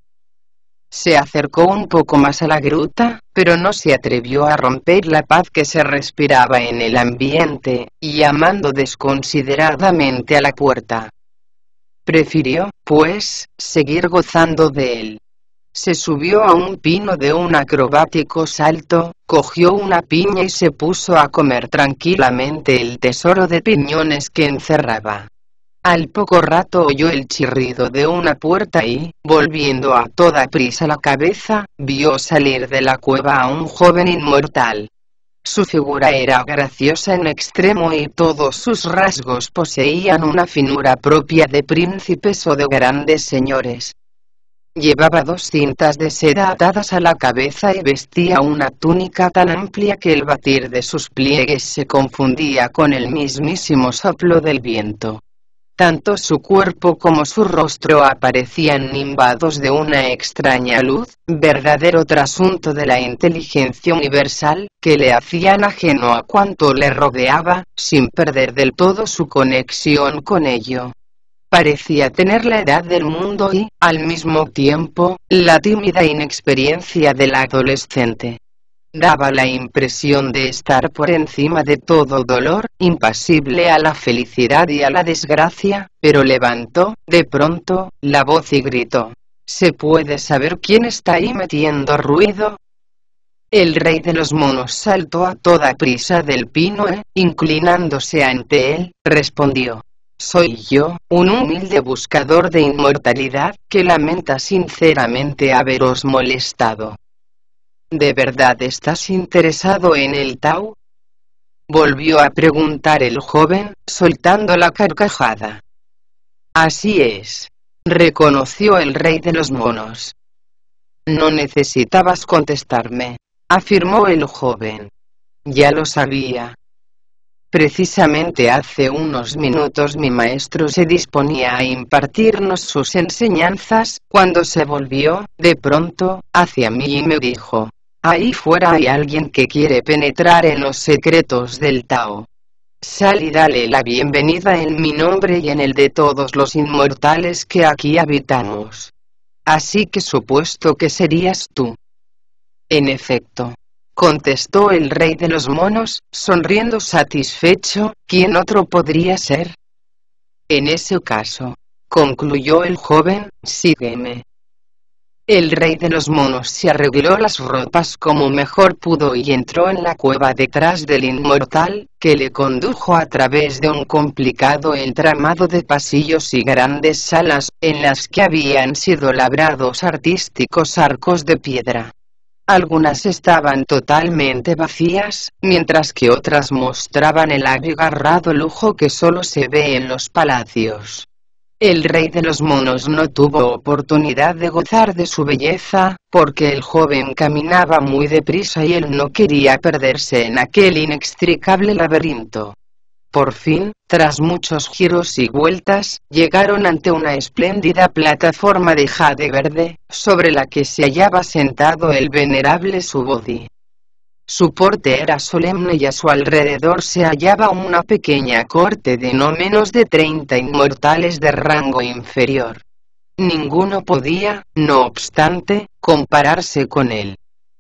S1: Se acercó un poco más a la gruta, pero no se atrevió a romper la paz que se respiraba en el ambiente, llamando desconsideradamente a la puerta. Prefirió, pues, seguir gozando de él. Se subió a un pino de un acrobático salto, cogió una piña y se puso a comer tranquilamente el tesoro de piñones que encerraba. Al poco rato oyó el chirrido de una puerta y, volviendo a toda prisa la cabeza, vio salir de la cueva a un joven inmortal. Su figura era graciosa en extremo y todos sus rasgos poseían una finura propia de príncipes o de grandes señores. Llevaba dos cintas de seda atadas a la cabeza y vestía una túnica tan amplia que el batir de sus pliegues se confundía con el mismísimo soplo del viento. Tanto su cuerpo como su rostro aparecían nimbados de una extraña luz, verdadero trasunto de la inteligencia universal, que le hacían ajeno a cuanto le rodeaba, sin perder del todo su conexión con ello. Parecía tener la edad del mundo y, al mismo tiempo, la tímida inexperiencia del adolescente. Daba la impresión de estar por encima de todo dolor, impasible a la felicidad y a la desgracia, pero levantó, de pronto, la voz y gritó: ¿se puede saber quién está ahí metiendo ruido? El rey de los monos saltó a toda prisa del pino e, inclinándose ante él, respondió: soy yo, un humilde buscador de inmortalidad, que lamenta sinceramente haberos molestado. ¿De verdad estás interesado en el Tao? Volvió a preguntar el joven, soltando la carcajada. Así es. reconoció el rey de los monos. No necesitabas contestarme, afirmó el joven. Ya lo sabía. Precisamente hace unos minutos mi maestro se disponía a impartirnos sus enseñanzas, cuando se volvió, de pronto, hacia mí y me dijo: ahí fuera hay alguien que quiere penetrar en los secretos del Tao. Sal y dale la bienvenida en mi nombre y en el de todos los inmortales que aquí habitamos. Así que supuesto que serías tú. En efecto, contestó el rey de los monos, sonriendo satisfecho, ¿quién otro podría ser? En ese caso, concluyó el joven, sígueme. El rey de los monos se arregló las ropas como mejor pudo y entró en la cueva detrás del inmortal, que le condujo a través de un complicado entramado de pasillos y grandes salas, en las que habían sido labrados artísticos arcos de piedra. Algunas estaban totalmente vacías, mientras que otras mostraban el abigarrado lujo que solo se ve en los palacios. El rey de los monos no tuvo oportunidad de gozar de su belleza, porque el joven caminaba muy deprisa y él no quería perderse en aquel inextricable laberinto. Por fin, tras muchos giros y vueltas, llegaron ante una espléndida plataforma de jade verde, sobre la que se hallaba sentado el venerable Subodhi. Su porte era solemne y a su alrededor se hallaba una pequeña corte de no menos de treinta inmortales de rango inferior. Ninguno podía, no obstante, compararse con él.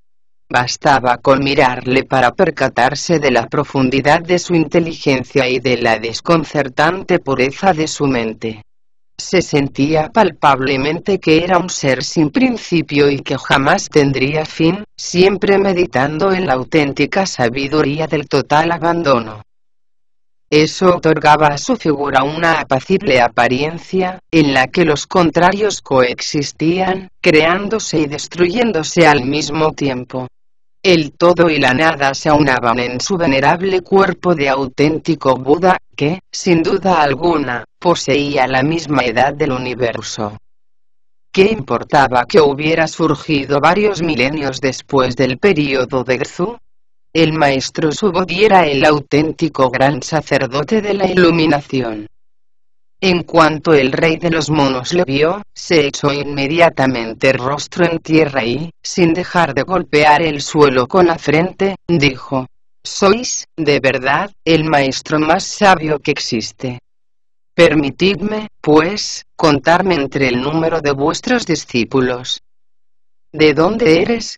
S1: Bastaba con mirarle para percatarse de la profundidad de su inteligencia y de la desconcertante pureza de su mente. Se sentía palpablemente que era un ser sin principio y que jamás tendría fin, siempre meditando en la auténtica sabiduría del total abandono. Eso otorgaba a su figura una apacible apariencia, en la que los contrarios coexistían, creándose y destruyéndose al mismo tiempo. El todo y la nada se aunaban en su venerable cuerpo de auténtico Buda, que, sin duda alguna, poseía la misma edad del universo. ¿Qué importaba que hubiera surgido varios milenios después del período de Gzu? El maestro Subodhi era el auténtico gran sacerdote de la iluminación. En cuanto el rey de los monos le vio, se echó inmediatamente rostro en tierra y, sin dejar de golpear el suelo con la frente, dijo: «Sois, de verdad, el maestro más sabio que existe. Permitidme, pues, contarme entre el número de vuestros discípulos». «¿De dónde eres?»,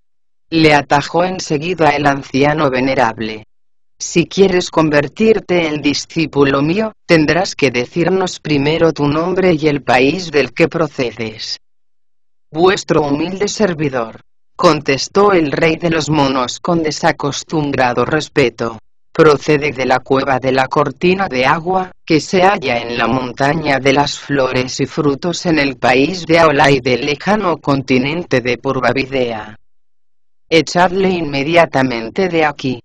S1: le atajó enseguida el anciano venerable. «Si quieres convertirte en discípulo mío, tendrás que decirnos primero tu nombre y el país del que procedes». «Vuestro humilde servidor», contestó el rey de los monos con desacostumbrado respeto. «Procede de la cueva de la cortina de agua, que se halla en la montaña de las flores y frutos en el país de Aola y del lejano continente de Purvavidea. Echadle inmediatamente de aquí»,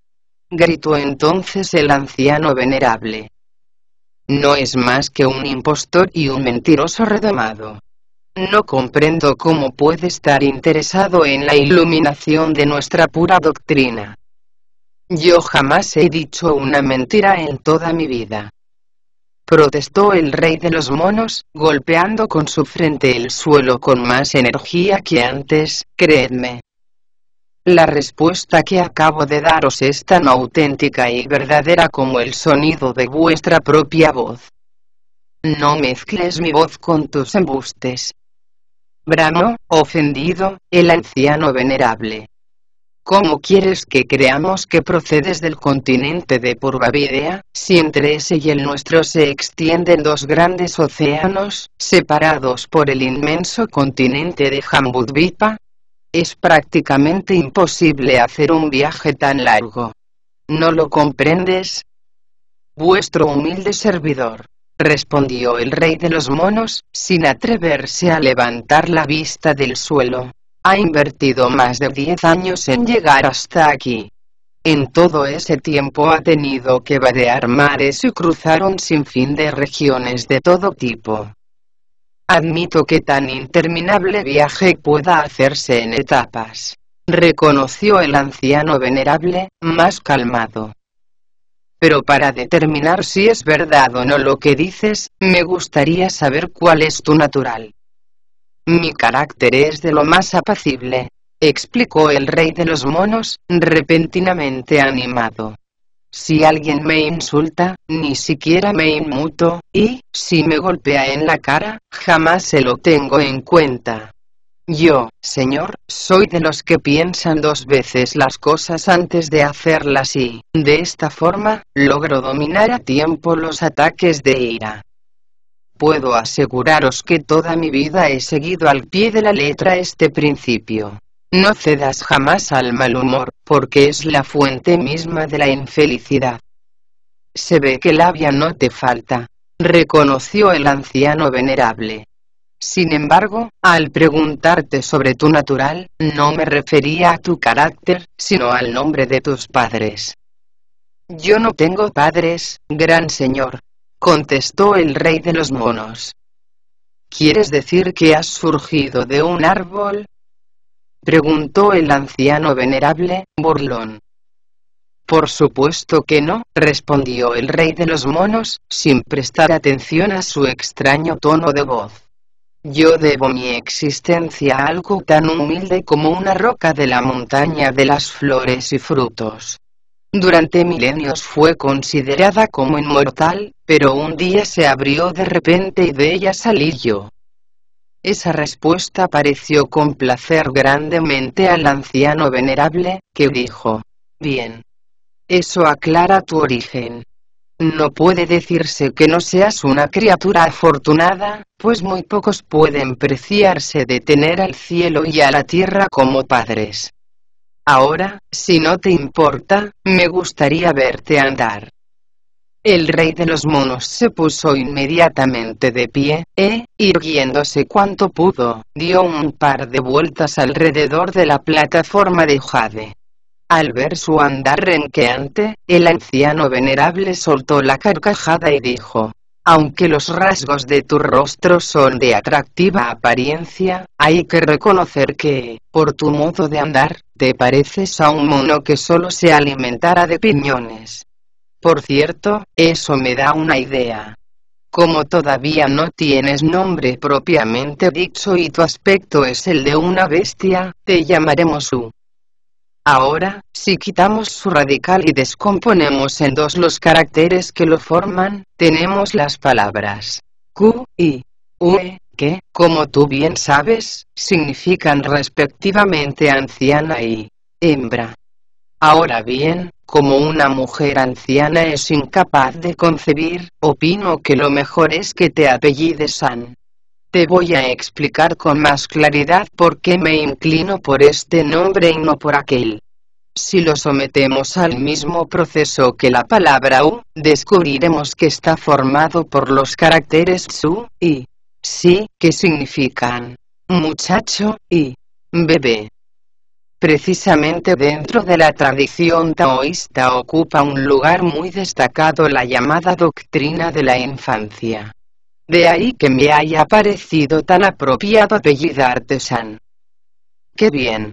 S1: gritó entonces el anciano venerable. «No es más que un impostor y un mentiroso redomado. No comprendo cómo puede estar interesado en la iluminación de nuestra pura doctrina. Yo jamás he dicho una mentira en toda mi vida», protestó el rey de los monos, golpeando con su frente el suelo con más energía que antes. «Creedme. La respuesta que acabo de daros es tan auténtica y verdadera como el sonido de vuestra propia voz. No mezcles mi voz con tus embustes», bramó, ofendido, el anciano venerable. «¿Cómo quieres que creamos que procedes del continente de Purvavidea, si entre ese y el nuestro se extienden dos grandes océanos, separados por el inmenso continente de Jambudvipa? Es prácticamente imposible hacer un viaje tan largo. ¿No lo comprendes?». «Vuestro humilde servidor», respondió el rey de los monos, sin atreverse a levantar la vista del suelo, «ha invertido más de diez años en llegar hasta aquí. En todo ese tiempo ha tenido que vadear mares y cruzar un sinfín de regiones de todo tipo. Admito que tan interminable viaje pueda hacerse en etapas, reconoció el anciano venerable, más calmado. Pero para determinar si es verdad o no lo que dices, me gustaría saber cuál es tu natural. Mi carácter es de lo más apacible, explicó el rey de los monos, repentinamente animado. Si alguien me insulta, ni siquiera me inmuto, y, si me golpea en la cara, jamás se lo tengo en cuenta. Yo, señor, soy de los que piensan dos veces las cosas antes de hacerlas y, de esta forma, logro dominar a tiempo los ataques de ira. Puedo aseguraros que toda mi vida he seguido al pie de la letra este principio. No cedas jamás al mal humor, porque es la fuente misma de la infelicidad. Se ve que labia no te falta, reconoció el anciano venerable. Sin embargo, al preguntarte sobre tu natural, no me refería a tu carácter, sino al nombre de tus padres. Yo no tengo padres, gran señor, contestó el rey de los monos. ¿Quieres decir que has surgido de un árbol?, preguntó el anciano venerable, burlón. Por supuesto que no, respondió el rey de los monos, sin prestar atención a su extraño tono de voz. Yo debo mi existencia a algo tan humilde como una roca de la montaña de las flores y frutos. Durante milenios fue considerada como inmortal, pero un día se abrió de repente y de ella salí yo. Esa respuesta pareció complacer grandemente al anciano venerable, que dijo: bien. Eso aclara tu origen. No puede decirse que no seas una criatura afortunada, pues muy pocos pueden preciarse de tener al cielo y a la tierra como padres. Ahora, si no te importa, me gustaría verte andar. El rey de los monos se puso inmediatamente de pie, e, irguiéndose cuanto pudo, dio un par de vueltas alrededor de la plataforma de jade. Al ver su andar renqueante, el anciano venerable soltó la carcajada y dijo: aunque los rasgos de tu rostro son de atractiva apariencia, hay que reconocer que, por tu modo de andar, te pareces a un mono que solo se alimentara de piñones. Por cierto, eso me da una idea. Como todavía no tienes nombre propiamente dicho y tu aspecto es el de una bestia, te llamaremos U. Ahora, si quitamos su radical y descomponemos en dos los caracteres que lo forman, tenemos las palabras Q y Ue, que, como tú bien sabes, significan respectivamente anciana y hembra. Ahora bien, como una mujer anciana es incapaz de concebir, opino que lo mejor es que te apellides San. Te voy a explicar con más claridad por qué me inclino por este nombre y no por aquel. Si lo sometemos al mismo proceso que la palabra U, descubriremos que está formado por los caracteres Tsu y Si, que significan muchacho y bebé. Precisamente dentro de la tradición taoísta ocupa un lugar muy destacado la llamada doctrina de la infancia. De ahí que me haya parecido tan apropiado apellidarte San. ¡Qué bien!,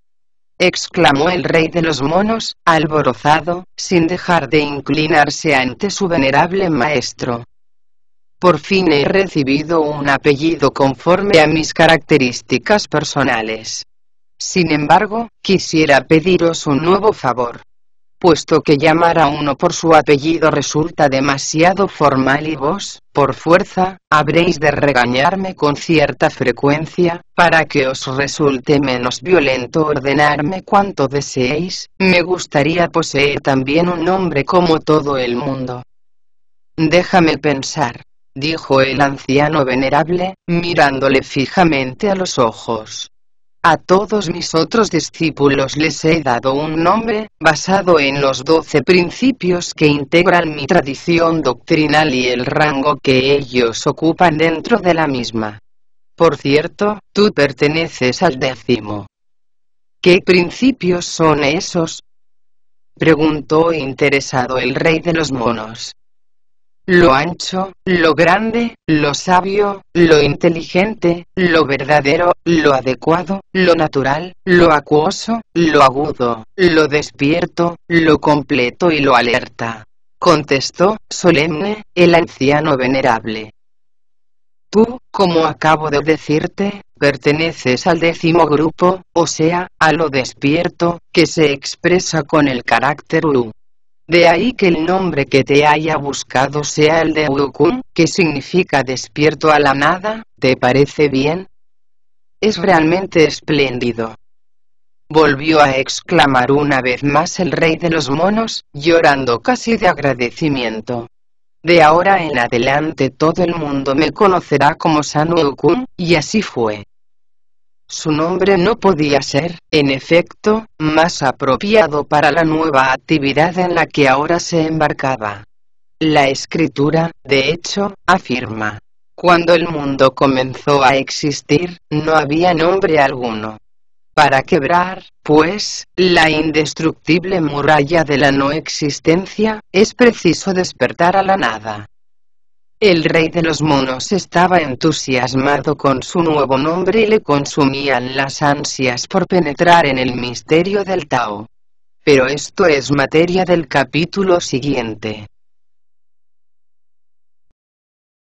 S1: exclamó el rey de los monos, alborozado, sin dejar de inclinarse ante su venerable maestro. Por fin he recibido un apellido conforme a mis características personales. Sin embargo, quisiera pediros un nuevo favor. Puesto que llamar a uno por su apellido resulta demasiado formal y vos, por fuerza, habréis de regañarme con cierta frecuencia, para que os resulte menos violento ordenarme cuanto deseéis, me gustaría poseer también un nombre como todo el mundo. Déjame pensar, dijo el anciano venerable, mirándole fijamente a los ojos. A todos mis otros discípulos les he dado un nombre, basado en los doce principios que integran mi tradición doctrinal y el rango que ellos ocupan dentro de la misma. Por cierto, tú perteneces al décimo. ¿Qué principios son esos?, preguntó interesado el rey de los monos. lo ancho, lo grande, lo sabio, lo inteligente, lo verdadero, lo adecuado, lo natural, lo acuoso, lo agudo, lo despierto, lo completo y lo alerta. Contestó, solemne, el anciano venerable. Tú, como acabo de decirte, perteneces al décimo grupo, o sea, a lo despierto, que se expresa con el carácter U. De ahí que el nombre que te haya buscado sea el de Urukun, que significa despierto a la nada. ¿Te parece bien? Es realmente espléndido. Volvió a exclamar una vez más el rey de los monos, llorando casi de agradecimiento. De ahora en adelante todo el mundo me conocerá como San Urukun, y así fue. Su nombre no podía ser, en efecto, más apropiado para la nueva actividad en la que ahora se embarcaba. La escritura, de hecho, afirma: cuando el mundo comenzó a existir, no había nombre alguno. Para quebrar, pues, la indestructible muralla de la no existencia, es preciso despertar a la nada. El rey de los monos estaba entusiasmado con su nuevo nombre y le consumían las ansias por penetrar en el misterio del Tao. Pero esto es materia del capítulo siguiente.